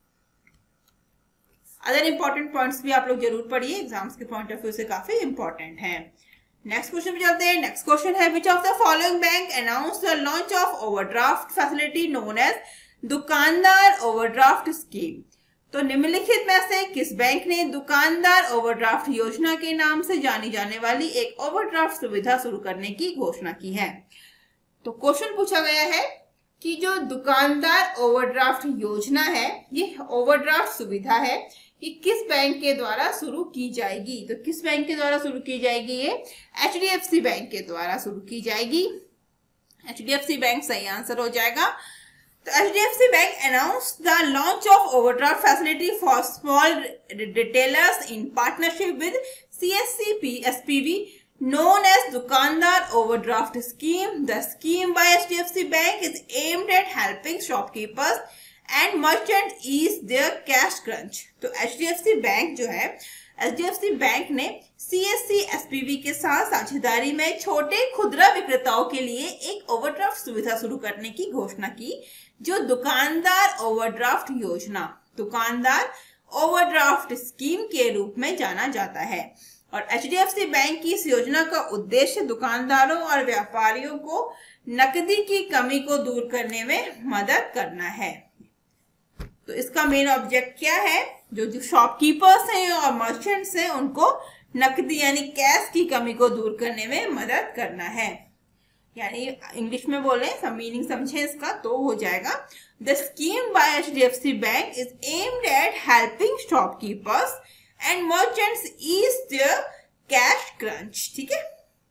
अदर इंपॉर्टेंट पॉइंट्स भी आप लोग जरूर पढ़िए, एग्जाम्स के पॉइंट ऑफ व्यू से काफी इंपॉर्टेंट है। नेक्स्ट क्वेश्चन पे चलते हैं। नेक्स्ट क्वेश्चन है, which of the following bank announce the launch of overdraft facility known as Dukandar overdraft scheme. तो निम्नलिखित में से किस बैंक ने दुकानदार ओवरड्राफ्ट योजना के नाम से जानी जाने वाली एक ओवरड्राफ्ट सुविधा शुरू करने की घोषणा की है? तो क्वेश्चन पूछा गया है कि जो दुकानदार ओवरड्राफ्ट योजना है, ये ओवरड्राफ्ट सुविधा है, ये किस बैंक के द्वारा शुरू की जाएगी? तो किस बैंक के द्वारा शुरू की जाएगी? ये H D F C bank के द्वारा शुरू की जाएगी। H D F C bank सही आंसर हो जाएगा। तो H D F C bank announced the launch of overdraft facility for small retailers in partnership with C S C S P V known as Dukandar Overdraft Scheme. The scheme by H D F C Bank is aimed at helping shopkeepers and merchants ease their cash crunch. तो H D F C bank जो है, H D F C bank ने C S C S P V के साथ साझेदारी में छोटे खुदरा विक्रेताओं के लिए एक ओवरड्राफ्ट सुविधा शुरू करने की घोषणा की, जो दुकानदार ओवरड्राफ्ट योजना, दुकानदार ओवरड्राफ्ट स्कीम के रूप में जाना जाता है। और H D F C bank की इस योजना का उद्देश्य दुकानदारों और व्यापारियों को नकदी की कमी को दूर करने में मदद करना है। तो इसका मेन ऑब्जेक्ट क्या है? जो जो शॉपकीपर्स हैं और मर्चेंट्स हैं, उनको नकदी यानी कैश की कमी को दूर करने में मदद करना है। यानी इंग्लिश में बोले, सब मीनिंग समझे इसका, तो हो जाएगा the scheme by H D F C bank is aimed at helping shopkeepers and merchants ease their cash crunch. ठीक है।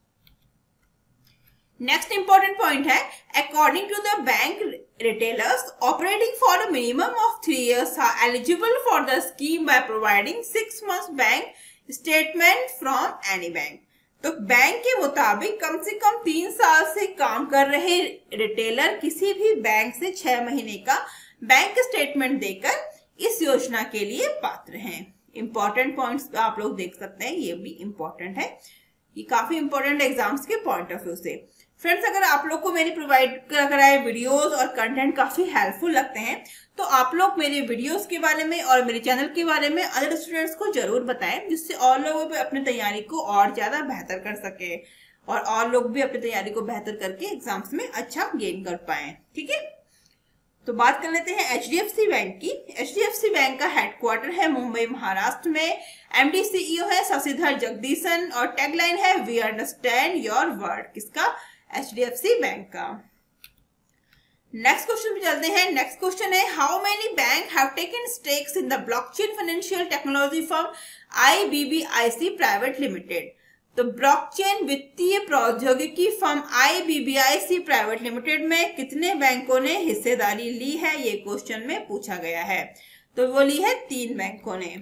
नेक्स्ट इंपॉर्टेंट पॉइंट है, according to the bank retailers operating for a minimum of three years are eligible for the scheme by providing six months bank statement from any bank. तो बैंक के मुताबिक कम से कम तीन साल से काम कर रहे रिटेलर किसी भी बैंक से छह महीने का बैंक स्टेटमेंट देकर इस योजना के लिए पात्र हैं। इंपॉर्टेंट पॉइंट्स आप लोग देख सकते हैं, ये भी इंपॉर्टेंट है, ये काफी इंपॉर्टेंट एग्जाम्स के पॉइंट ऑफ व्यू से। फ्रेंड्स, अगर आप लोग को मेरी प्रोवाइड कराए वीडियोस और कंटेंट काफी हेल्पफुल लगते हैं, तो आप लोग मेरे वीडियोस के बारे में और मेरे चैनल के बारे में अदर स्टूडेंट्स को जरूर बताएं, जिससे और लोग भी अपनी तैयारी को और ज्यादा बेहतर कर सके और और लोग भी अपनी तैयारी को बेहतर करके एग्जाम्स में अच्छा गेन कर पाए। ठीक है, तो बात कर लेते हैं H D F C bank की। H D F C bank का हेडक्वार्टर है मुंबई महाराष्ट्र में। एमडी सीईओ है शशिधर जगदीशन और टैगलाइन है वी अंडरस्टैंड योर वर्ड। किसका? H D F C bank का। नेक्स्ट क्वेश्चन पे चलते हैं। नेक्स्ट क्वेश्चन है, how many bank have taken stakes in the blockchain financial technology firm I B B I C private limited. तो ब्लॉकचेन वित्तीय प्रौद्योगिकी firm I B B I C private limited में कितने बैंकों ने हिस्सेदारी ली है, ये क्वेश्चन में पूछा गया है। तो वो ली है तीन बैंकों ने।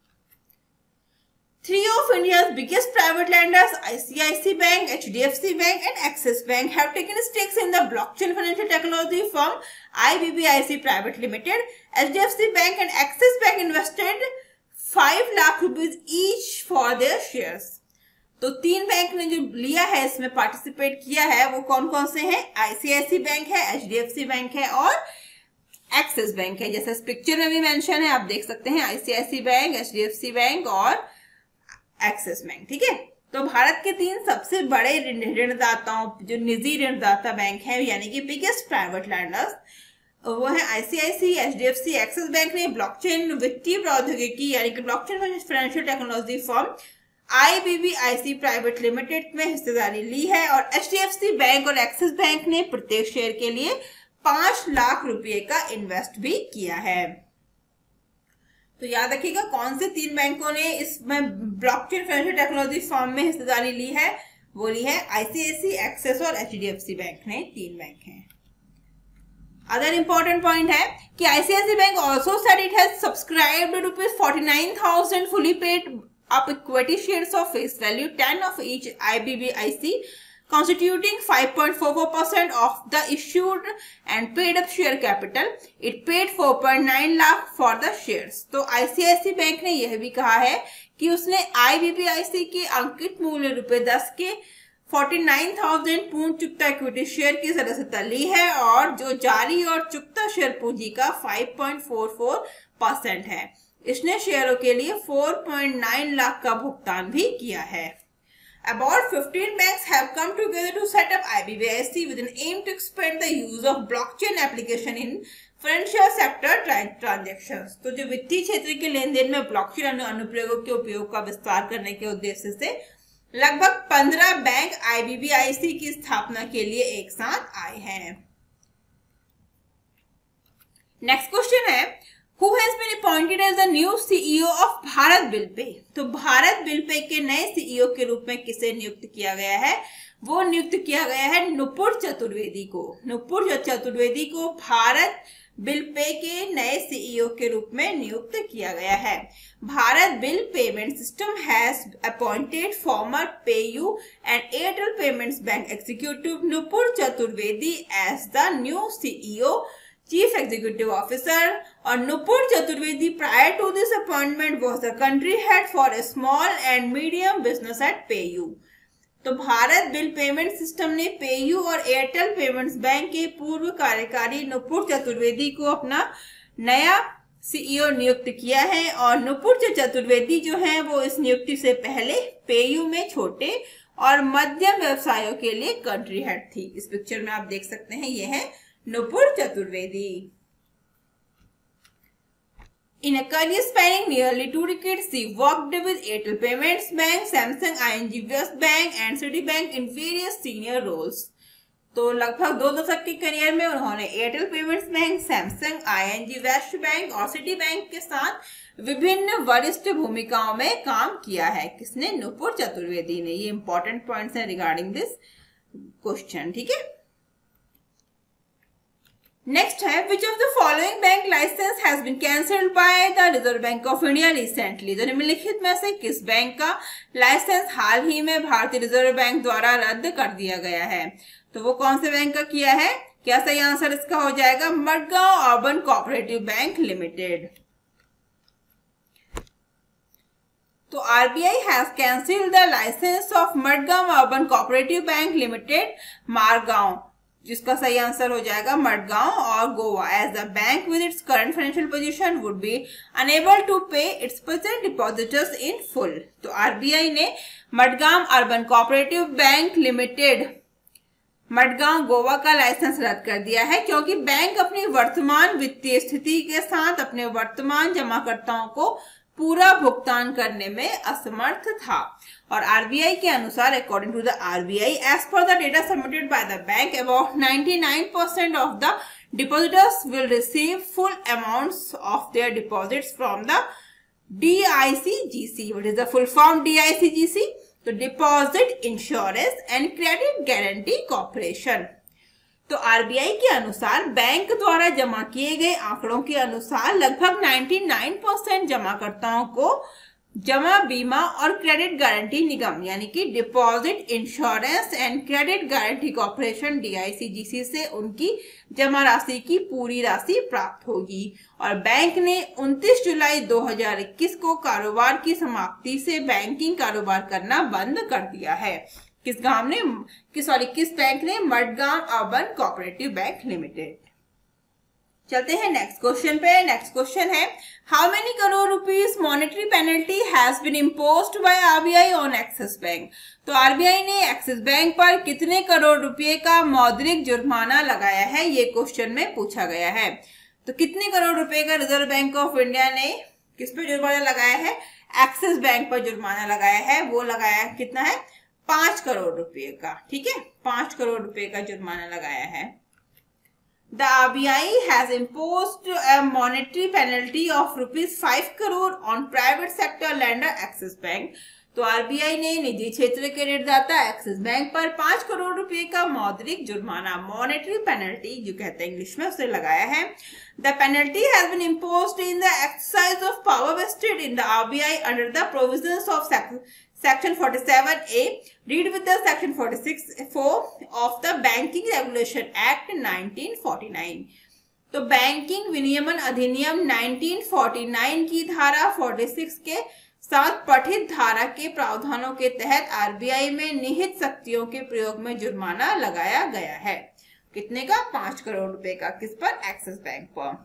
Three of India's biggest private lenders, I C I C Bank, H D F C Bank and Axis Bank have taken stakes in the blockchain financial technology firm I B B I C Private Limited. H D F C Bank and Axis Bank invested five lakh rupees each for their shares. तो तीन बैंक ने जो लिया है, इसमें पार्टिसिपेट किया है, वो कौन कौन से हैं? I C I C bank है, H D F C bank है और Axis बैंक है। जैसे इस पिक्चर में भी मेंशन है, आप देख सकते हैं I C I C bank, H D F C bank और एक्सिस बैंक। ठीक है, तो भारत के तीन सबसे बड़े ऋणदाताओं, जो निजी ऋणदाता बैंक है, यानी कि बिगेस्ट प्राइवेट लैंडर्स, वो है आईसीआईसी, एचडीएफसी, एक्सिस बैंक ने ब्लॉकचेन वित्तीय प्रौद्योगिकी यानी कि blockchain financial technology firm IBBIC private limited में हिस्सेदारी ली है। और एचडीएफसी बैंक और एक्सिस बैंक ने प्रत्येक शेयर के लिए पांच लाख रुपए का इन्वेस्ट भी किया है। तो याद रखिएगा कौन से तीन बैंकों ने इसमें ब्लॉकचेन फाइनेंशियल टेक्नोलॉजी फर्म में हिस्सेदारी ली है, वो ली है आईसीआईसी, एक्सिस और एचडीएफसी बैंक ने, तीन बैंक हैं। अदर इंपॉर्टेंट पॉइंट है कि ICICI bank also said it has subscribed rupees forty nine thousand fully paid up equity shares of face value ten of each IBBIC constituting five point four four percent of the issued and paid up share capital. It paid four point nine lakh for the shares. तो आईसीआईसीआई बैंक ने यह भी कहा है कि उसने आईबीबीआईसी के अंकित मूल्य रुपए दस के उनचास हज़ार पूर्ण चुकता इक्विटी शेयर की सदस्यता ली है और जो जारी और चुकता शेयर पूंजी का पाँच पॉइंट चार चार परसेंट है। इसने शेयरों के लिए चार पॉइंट नौ लाख का भुगतान भी किया है। About fifteen banks have come together to set up I B B I C with an aim to expand the use of blockchain application in financial sector transactions. तो जो वित्तीय क्षेत्र के लेन देन में ब्लॉकचेन अनुप्रयोगों के उपयोग का विस्तार करने के उद्देश्य से लगभग पंद्रह bank I B B I C की स्थापना के लिए एक साथ आए हैं। नेक्स्ट क्वेश्चन है, Who has been appointed as the new C E O of Bharat bill pay? तो भारत बिल पे के नए सीईओ के रूप में किसे नियुक्त किया गया है? वो नियुक्त किया गया है नुपुर चतुर्वेदी को। नुपुर चतुर्वेदी को भारत बिल पे के नए सीईओ के रूप में नियुक्त किया गया है। Bharat bill payment system has appointed former PayU and Airtel payments bank executive Nupur Chaturvedi as the new CEO Chief Executive Officer. और Nupur Chaturvedi prior to this appointment was the country head for a small and medium business at PayU. तो भारत बिल पेमेंट सिस्टम ने पेयू और एयरटेल पेमेंट्स बैंक के पूर्व कार्यकारी नुपुर चतुर्वेदी को अपना नया सीईओ नियुक्त किया है और नुपुर चतुर्वेदी जो है वो इस नियुक्ति से पहले पेयू में छोटे और मध्यम व्यवसायों के लिए कंट्री हेड थी। इस पिक्चर में आप देख सकते हैं, ये है Nupur Chaturvedi. In a career spanning nearly two decades, she worked with Airtel Payments Bank, Samsung, I N G West Bank and Citibank in various senior roles. तो लगभग दो दशक के करियर में उन्होंने Airtel payments bank, Samsung, I N G west bank और सिटी बैंक के साथ विभिन्न वरिष्ठ भूमिकाओं में काम किया है। किसने? नुपुर चतुर्वेदी ने। ये इंपॉर्टेंट पॉइंट्स हैं रिगार्डिंग दिस क्वेश्चन, ठीक है। नेक्स्ट है, which of the following bank licence has been cancelled by the reserve bank of India recently? तो निम्नलिखित में से किस बैंक का लाइसेंस हाल ही में भारतीय रिजर्व बैंक द्वारा रद्द कर दिया गया है? तो वो कौन से बैंक का किया है? क्या सही आंसर इसका हो जाएगा? Madgaon urban cooperative bank limited. तो RBI has cancelled the licence of Madgaon urban cooperative bank limited Margao, जिसका सही आंसर हो जाएगा मडगांव और Goa, as the bank with its current financial position would be unable to pay its present depositors in full. तो आरबीआई ने Madgaon urban cooperative bank limited Madgaon Goa का लाइसेंस रद्द कर दिया है क्योंकि बैंक अपनी वर्तमान वित्तीय स्थिति के साथ अपने वर्तमान जमाकर्ताओं को पूरा भुगतान करने में असमर्थ था। और आरबीआई के अनुसार, according to the RBI, as per the data submitted by the bank, about ninety-nine percent of the depositors will receive full amounts of their deposits from the D I C G C. What is the full form D I C G C? तो deposit insurance and credit guarantee corporation. तो आरबीआई के अनुसार बैंक द्वारा जमा किए गए आंकड़ों के अनुसार लगभग निन्यानवे परसेंट जमाकर्ताओं को जमा बीमा और क्रेडिट गारंटी निगम यानी कि deposit insurance and credit guarantee corporation D I C G C से उनकी जमा राशि की पूरी राशि प्राप्त होगी। और बैंक ने उनतीस जुलाई दो हज़ार इक्कीस को कारोबार की समाप्ति से बैंकिंग कारोबार करना बंद कर दिया है। किस गांव ने किस सॉरी किस बैंक ने? Madgaon urban cooperative bank limited. चलते हैं नेक्स्ट क्वेश्चन पे। नेक्स्ट क्वेश्चन है, how many crore rupees monetary penalty has been imposed by RBI on Axis bank? तो आरबीआई ने एक्सिस बैंक पर कितने करोड़ रुपए का मौद्रिक जुर्माना लगाया है, ये क्वेश्चन में पूछा गया है। तो कितने करोड़ रुपए का रिजर्व बैंक ऑफ इंडिया ने किस पे जुर्माना लगाया है? एक्सिस बैंक पर जुर्माना लगाया है। वो लगाया कितना है? पांच करोड़ रुपए का, ठीक है, पांच करोड़ रुपए का जुर्माना लगाया है। The R B I has imposed a monetary penalty of rupees five crore on private sector lender Axis Bank. तो आरबीआई ने निजी क्षेत्र के ऋणदाता एक्सिस बैंक पर पांच करोड़ रुपए का मौद्रिक जुर्माना, मॉनेटरी पेनल्टी जो कहते हैं इंग्लिश में, उसे लगाया है। The penalty has been imposed in the exercise of power vested in the RBI under the provisions of Section forty-seven A, read with the Section forty-six four of the Banking Regulation Act nineteen forty-nine। तो बैंकिंग विनियमन अधिनियम नाइनटीन फोर्टी नाइन की धारा छियालीस के साथ पठित धारा के प्रावधानों के तहत आरबीआई में निहित शक्तियों के प्रयोग में जुर्माना लगाया गया है। कितने का? पांच करोड़ रुपए का। किस पर? एक्सिस बैंक पर।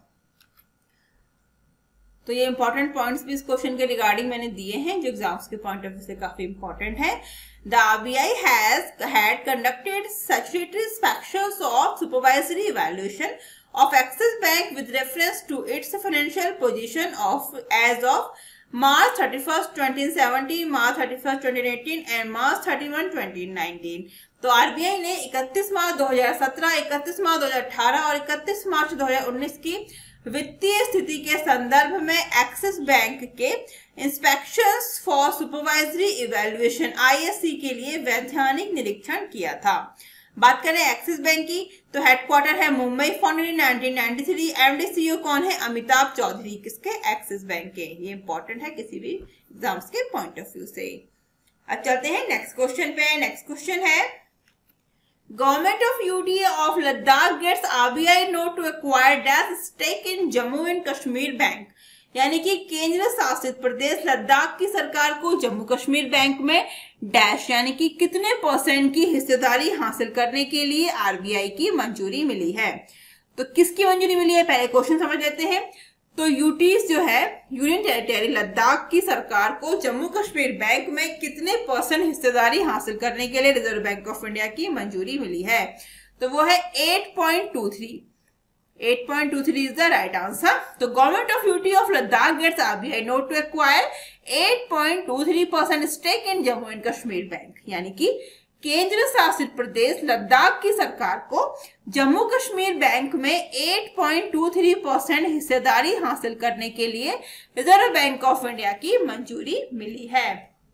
तो ये इंपॉर्टेंट पॉइंट्स भी इस क्वेश्चन के रिगार्डिंग मैंने दिए हैं जो एग्जाम्स के पॉइंट ऑफ व्यू से काफी इंपॉर्टेंट है। The RBI has had conducted statutory inspections of supervisory evaluation of Axis Bank with reference to its financial position of as of March thirty-first twenty seventeen, March thirty-first twenty eighteen and March thirty-first twenty nineteen। तो आरबीआई ने इकतीस मार्च दो हज़ार सत्रह, इकतीस मार्च दो हज़ार अठारह और इकतीस मार्च दो हज़ार उन्नीस की वित्तीय स्थिति के संदर्भ में एक्सिस बैंक के inspections for supervisory evaluation ISC के लिए वैधानिक निरीक्षण किया था। बात करें एक्सिस बैंक की तो हेडक्वार्टर है Mumbai, founded in nineteen ninety three. MD CEO कौन है? अमिताभ चौधरी। किसके? एक्सिस बैंक के। ये इंपॉर्टेंट है किसी भी एग्जाम्स के पॉइंट ऑफ व्यू से। अब चलते हैं नेक्स्ट क्वेश्चन पे। नेक्स्ट क्वेश्चन है government of UT of Ladakh gets RBI nod to acquire dash stake in Jammu and Kashmir bank, यानी कि केंद्र शासित प्रदेश लद्दाख की सरकार को जम्मू कश्मीर बैंक में डैश यानी कि कितने परसेंट की हिस्सेदारी हासिल करने के लिए आरबीआई की मंजूरी मिली है। तो किसकी मंजूरी मिली है पहले क्वेश्चन समझ लेते हैं। तो यूटीज जो है यूनियन टेरिटरी लद्दाख की सरकार को जम्मू कश्मीर बैंक में कितने परसेंट हिस्सेदारी हासिल करने के लिए रिजर्व बैंक ऑफ इंडिया की मंजूरी मिली है। तो वो है eight point two three. Eight point two three is the right answer। तो government of UT of Ladakh gets RBI nod to acquire eight point two three percent stake in Jammu and Kashmir bank, यानी कि केंद्र शासित प्रदेश लद्दाख की सरकार को जम्मू कश्मीर बैंक में eight point two three percent हिस्सेदारी हासिल करने के लिए रिजर्व बैंक ऑफ इंडिया की मंजूरी मिली है।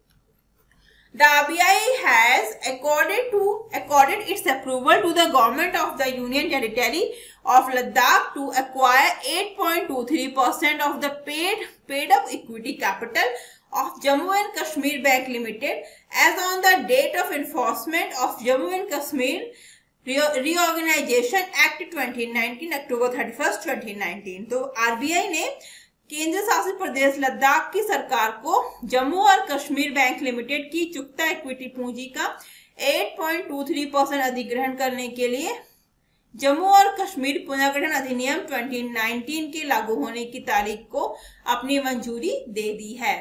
The R B I has accorded to accorded its approval to the government of the Union Territory of Ladakh to acquire eight point two three percent of the paid paid up equity capital of Jammu and Kashmir Bank Limited as on the date of enforcement of Jammu and Kashmir Reorganization Act twenty nineteen, October thirty-first twenty nineteen। तो R B I ने केंद्र शासित प्रदेश लद्दाख की सरकार को जम्मू और कश्मीर बैंक लिमिटेड की चुकता इक्विटी पूंजी का आठ पॉइंट दो तीन परसेंट अधिग्रहण करने के लिए जम्मू और कश्मीर पुनर्गठन अधिनियम दो हज़ार उन्नीस के लागू होने की तारीख को अपनी मंजूरी दे दी है।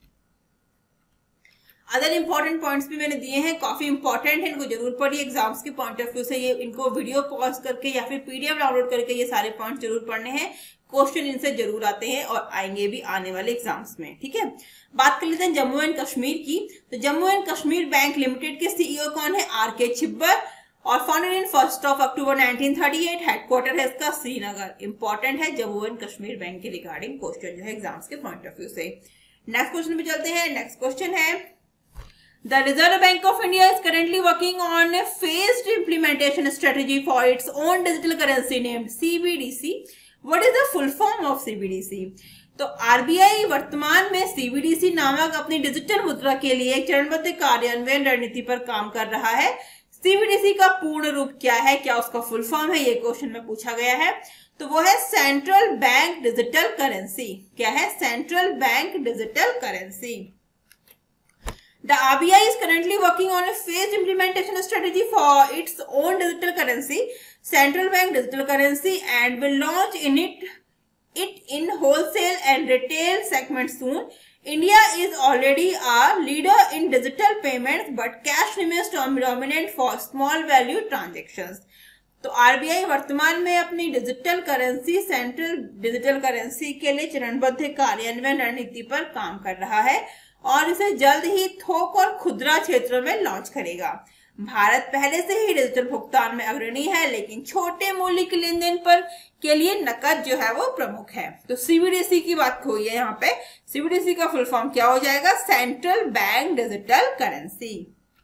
अदर इंपॉर्टेंट पॉइंट्स भी मैंने दिए हैं, काफी इंपॉर्टेंट है, इनको जरूर पढ़िए एग्जाम्स के पॉइंट ऑफ व्यू से। ये इनको वीडियो पॉज करके या फिर पीडीएफ डाउनलोड करके ये सारे पॉइंट जरूर पढ़ने हैं। क्वेश्चन इनसे जरूर आते हैं और आएंगे भी आने वाले एग्जाम्स में। ठीक है, बात कर लेते हैं जम्मू एंड कश्मीर की। तो Jammu and Kashmir bank limited के सीईओ कौन है? आर के छिब्बर, और founded in first of October nineteen thirty eight. Headquarter है इसका श्रीनगर। इंपॉर्टेंट है जम्मू एंड कश्मीर बैंक के रिगार्डिंग क्वेश्चन जो है एग्जाम्स के पॉइंट ऑफ व्यू से। नेक्स्ट क्वेश्चन पे चलते हैं। नेक्स्ट क्वेश्चन है The Reserve Bank of India is currently working on a phased implementation strategy for its own digital currency named C B D C. What is the full form of C B D C? तो आरबीआई वर्तमान में C B D C नामक अपनी डिजिटल मुद्रा के लिए एक चरणबद्ध कार्यान्वयन रणनीति पर काम कर रहा है। C B D C का पूर्ण रूप क्या है, क्या उसका फुल फॉर्म है, ये क्वेश्चन में पूछा गया है। तो वो है सेंट्रल बैंक डिजिटल करेंसी। क्या है? Central bank digital currency. The R B I is currently working on a phased implementation strategy for its own digital currency, central bank digital currency, and will launch in it, it in wholesale and retail segments soon. India is already a leader in digital payments, but cash remains dominant for small value transactions. तो आरबीआई वर्तमान में अपनी digital currency central digital currency के लिए चरणबद्ध कार्यान्वयन रणनीति पर काम कर रहा है और इसे जल्द ही थोक और खुदरा क्षेत्रों में लॉन्च करेगा। भारत पहले से ही डिजिटल भुगतान में अग्रणी है, लेकिन छोटे मूल्य के लेन देन पर के लिए नकद जो है वो प्रमुख है। तो सीबीडीसी की बात हुई है यहाँ पे। सीबीडीसी का फुल फॉर्म क्या हो जाएगा? Central bank digital currency.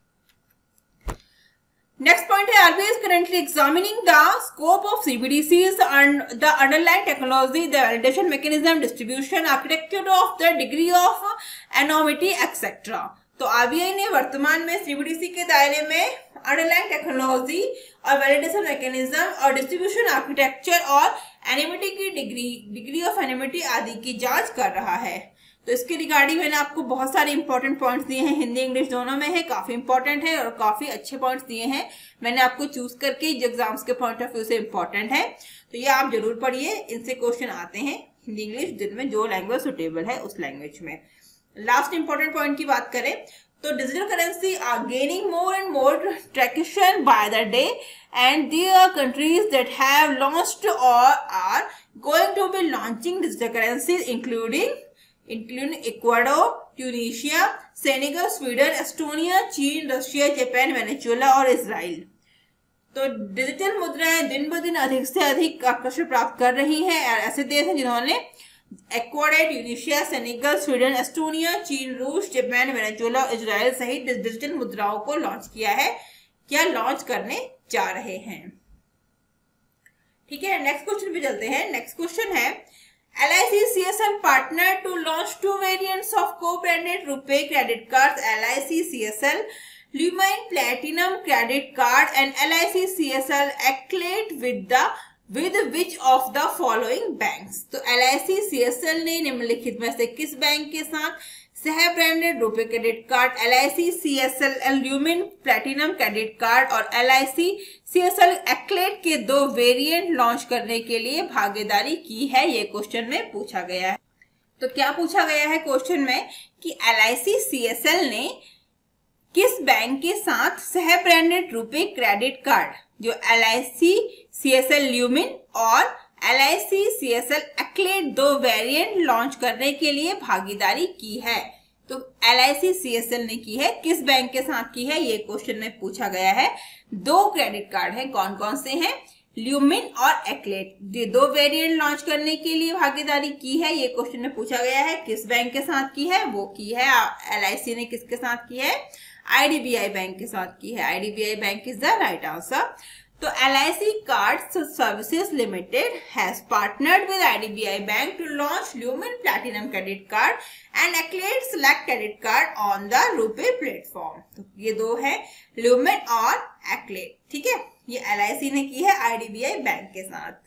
Next point है, R B I is currently examining the scope of C B D Cs and the underlying technology, the validation mechanism, distribution, architecture of the degree of anonymity, et cetera. तो R B I ने वर्तमान में C B D C के दायरे में अंडरलाइन टेक्नोलॉजी और वैलिडेशन मैकेनिज्म और डिस्ट्रीब्यूशन आर्किटेक्चर और एनिमिटी की डिग्री डिग्री ऑफ एनिमिटी आदि की जांच कर रहा है। तो इसके रिगार्डिंग मैंने आपको बहुत सारे इंपॉर्टेंट पॉइंट्स दिए हैं, हिंदी इंग्लिश दोनों में है, काफी इंपॉर्टेंट है और काफी अच्छे पॉइंट्स दिए हैं। मैंने आपको चूज करके जो एग्जाम्स के पॉइंट ऑफ व्यू से इंपॉर्टेंट है, तो ये आप जरूर पढ़िए। इनसे क्वेश्चन आते हैं हिंदी इंग्लिश जिनमें जो लैंग्वेज सुटेबल है उस लैंग्वेज में। लास्ट इंपॉर्टेंट पॉइंट की बात करें तो digital currency are gaining more and more traction by the day and there are countries that have launched or are going to be launching digital currencies including including Ecuador, Tunisia, Senegal, Sweden, Estonia, चीन, रशिया, जापान, वेनेजुएला और इजराइल। तो डिजिटल मुद्राएं दिन ब दिन अधिक से अधिक आकर्षण प्राप्त कर रही हैं। ऐसे देश हैं जिन्होंने Ecuador, Tunisia, Senegal, Sweden, Estonia, चीन, रूस, जापान, वेनेजुएला और इजराइल सहित डिजिटल मुद्राओं को लॉन्च किया है, क्या लॉन्च करने जा रहे हैं। ठीक है, नेक्स्ट क्वेश्चन पे चलते हैं। नेक्स्ट क्वेश्चन है, L I C C S L partnered to launch two variants of co-branded RuPay credit cards, L I C C S L Lumen Platinum Credit Card and L I C C S L Accolade with the with which of the following banks? तो L I C C S L ने निम्नलिखित में से किस बैंक के साथ सह branded RuPay credit card L I C C S L Lumine platinum credit card और L I C C S L Eclat के दो वेरिएंट लॉन्च करने के लिए भागीदारी की है? ये क्वेश्चन में पूछा गया है। तो क्या पूछा गया है क्वेश्चन में कि L I C C S L ने किस बैंक के साथ सह ब्रांडेड रुपे क्रेडिट कार्ड जो L I C C S L Lumine और L I C C S L Eclat दो वेरिएंट लॉन्च करने के लिए भागीदारी की है? तो L I C C S L ने की है, किस बैंक के साथ की है? ये क्वेश्चन में पूछा गया है। दो क्रेडिट कार्ड हैं, कौन कौन से हैं? ल्यूमिन और एक्लेट, ये दो वेरिएंट लॉन्च करने के लिए भागीदारी की है। ये क्वेश्चन में पूछा गया है किस बैंक के साथ की है? वो की है L I C ने किसके साथ की है? I D B I bank के साथ की है। I D B I bank is the right answer. तो L I C Cards Services Limited has partnered with I D B I Bank to launch Lumen Platinum Credit Card and Accolade Select Credit Card on the RuPay platform. तो ये दो है Lumen और Accolade, ठीक है, ये L I C ने की है I D B I bank के साथ।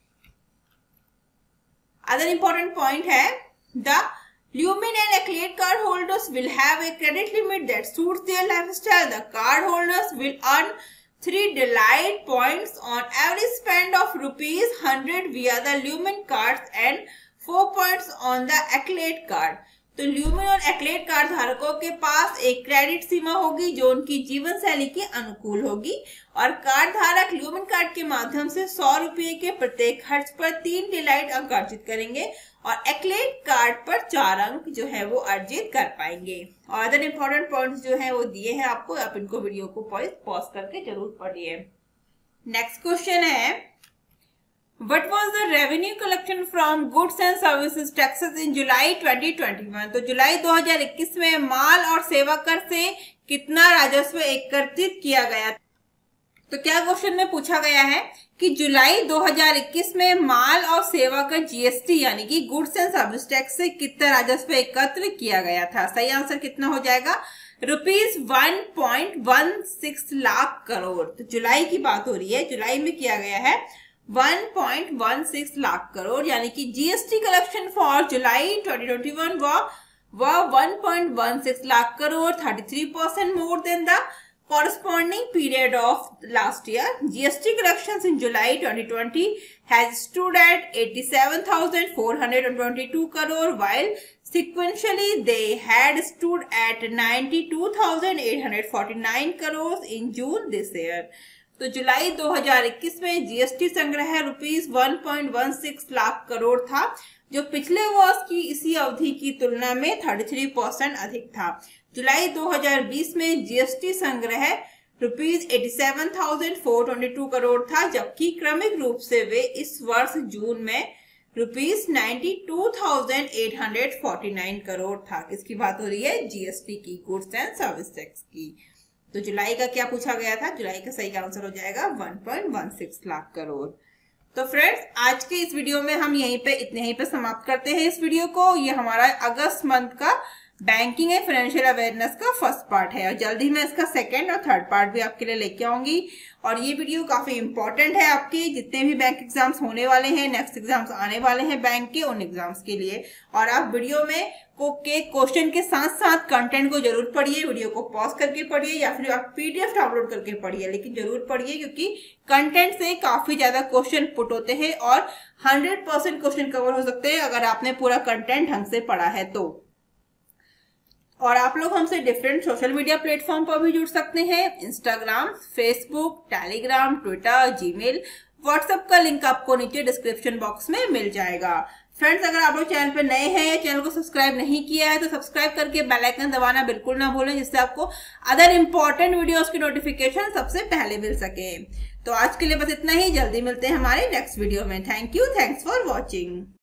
अदर इंपॉर्टेंट पॉइंट है, the Lumen and Accolade card holders will have a credit limit that suits their lifestyle. The card holders will earn three delight points on every spend of rupees one hundred via the Lumen cards and four points on the Accolade card. तो ल्यूमिन और एक्लेट कार्ड धारकों के पास एक क्रेडिट सीमा होगी जो उनकी जीवन शैली के अनुकूल होगी और कार्ड धारक ल्यूमिन कार्ड के माध्यम से सौ रुपये के प्रत्येक खर्च पर तीन डिलाइट अंक अर्जित करेंगे और एक्लेट कार्ड पर चार अंक जो है वो अर्जित कर पाएंगे। और अदर इंपॉर्टेंट पॉइंट्स जो है वो दिए हैं आपको, आप इनको वीडियो को पॉज करके जरूर पढ़िए। नेक्स्ट क्वेश्चन है, What was the revenue collection from goods and services taxes in July twenty twenty-one? तो जुलाई दो हज़ार इक्कीस में माल और सेवा कर से कितना राजस्व एकत्रित किया गया? तो क्या क्वेश्चन में पूछा गया है कि जुलाई दो हज़ार इक्कीस में माल और सेवा कर जीएसटी यानी कि गुड्स एंड सर्विस टैक्स से कितना राजस्व एकत्र किया गया था? सही आंसर कितना हो जाएगा? Rupees one point one six lakh crore. तो जुलाई की बात हो रही है, जुलाई में किया गया है one point one six lakh crore, यानी कि GST collection for July twenty twenty one वह one point one six lakh crore, thirty three percent more than the corresponding period of last year. G S T collections in July twenty twenty has stood at eighty-seven thousand four hundred twenty-two crore, while sequentially they had stood at ninety-two thousand eight hundred forty-nine crores in June this year. तो जुलाई दो हज़ार इक्कीस में जीएसटी संग्रह rupees one point one six lakh crore था, जो पिछले वर्ष की इसी अवधि की तुलना में तैंतीस परसेंट अधिक था। जुलाई दो हज़ार बीस में जीएसटी संग्रह rupees eighty seven thousand four twenty two crore था, जबकि क्रमिक रूप से वे इस वर्ष जून में rupees ninety two thousand eight hundred forty nine crore था। किसकी बात हो रही है? जीएसटी की, गुड्स एंड सर्विस टैक्स की। तो जुलाई का क्या पूछा गया था? जुलाई का सही आंसर हो जाएगा one point one six lakh crore. तो फ्रेंड्स, आज के इस वीडियो में हम यहीं पे इतने ही पे समाप्त करते हैं इस वीडियो को। ये हमारा अगस्त मंथ का बैंकिंग एंड फाइनेंशियल अवेयरनेस का फर्स्ट पार्ट है और जल्दी मैं इसका सेकंड और थर्ड पार्ट भी आपके लिए लेके आऊंगी। और ये वीडियो काफी इंपॉर्टेंट है आपके जितने भी बैंक एग्जाम्स होने वाले हैं, नेक्स्ट एग्जाम्स आने वाले हैं बैंक के, उन एग्जाम्स के लिए। और आप वीडियो में को के क्वेश्चन के साथ साथ कंटेंट को जरूर पढ़िए, वीडियो को पॉज करके पढ़िए या फिर आप पीडीएफ डाउनलोड करके पढ़िए, लेकिन जरूर पढ़िए क्योंकि कंटेंट से काफी ज्यादा क्वेश्चन पुट होते हैं और हंड्रेड परसेंट क्वेश्चन कवर हो सकते हैं अगर आपने पूरा कंटेंट ढंग से पढ़ा है तो। और आप लोग हमसे डिफरेंट सोशल मीडिया प्लेटफॉर्म पर भी जुड़ सकते हैं, Instagram, Facebook, Telegram, Twitter, Gmail, WhatsApp का लिंक आपको नीचे डिस्क्रिप्शन बॉक्स में मिल जाएगा। फ्रेंड्स, अगर आप लोग चैनल पे नए हैं, चैनल को सब्सक्राइब नहीं किया है तो सब्सक्राइब करके बेल आइकन दबाना बिल्कुल ना भूलें, जिससे आपको अदर इंपॉर्टेंट वीडियोस की नोटिफिकेशन सबसे पहले मिल सके। तो आज के लिए बस इतना ही, जल्दी मिलते हैं हमारे नेक्स्ट वीडियो में। Thank you, thanks for watching.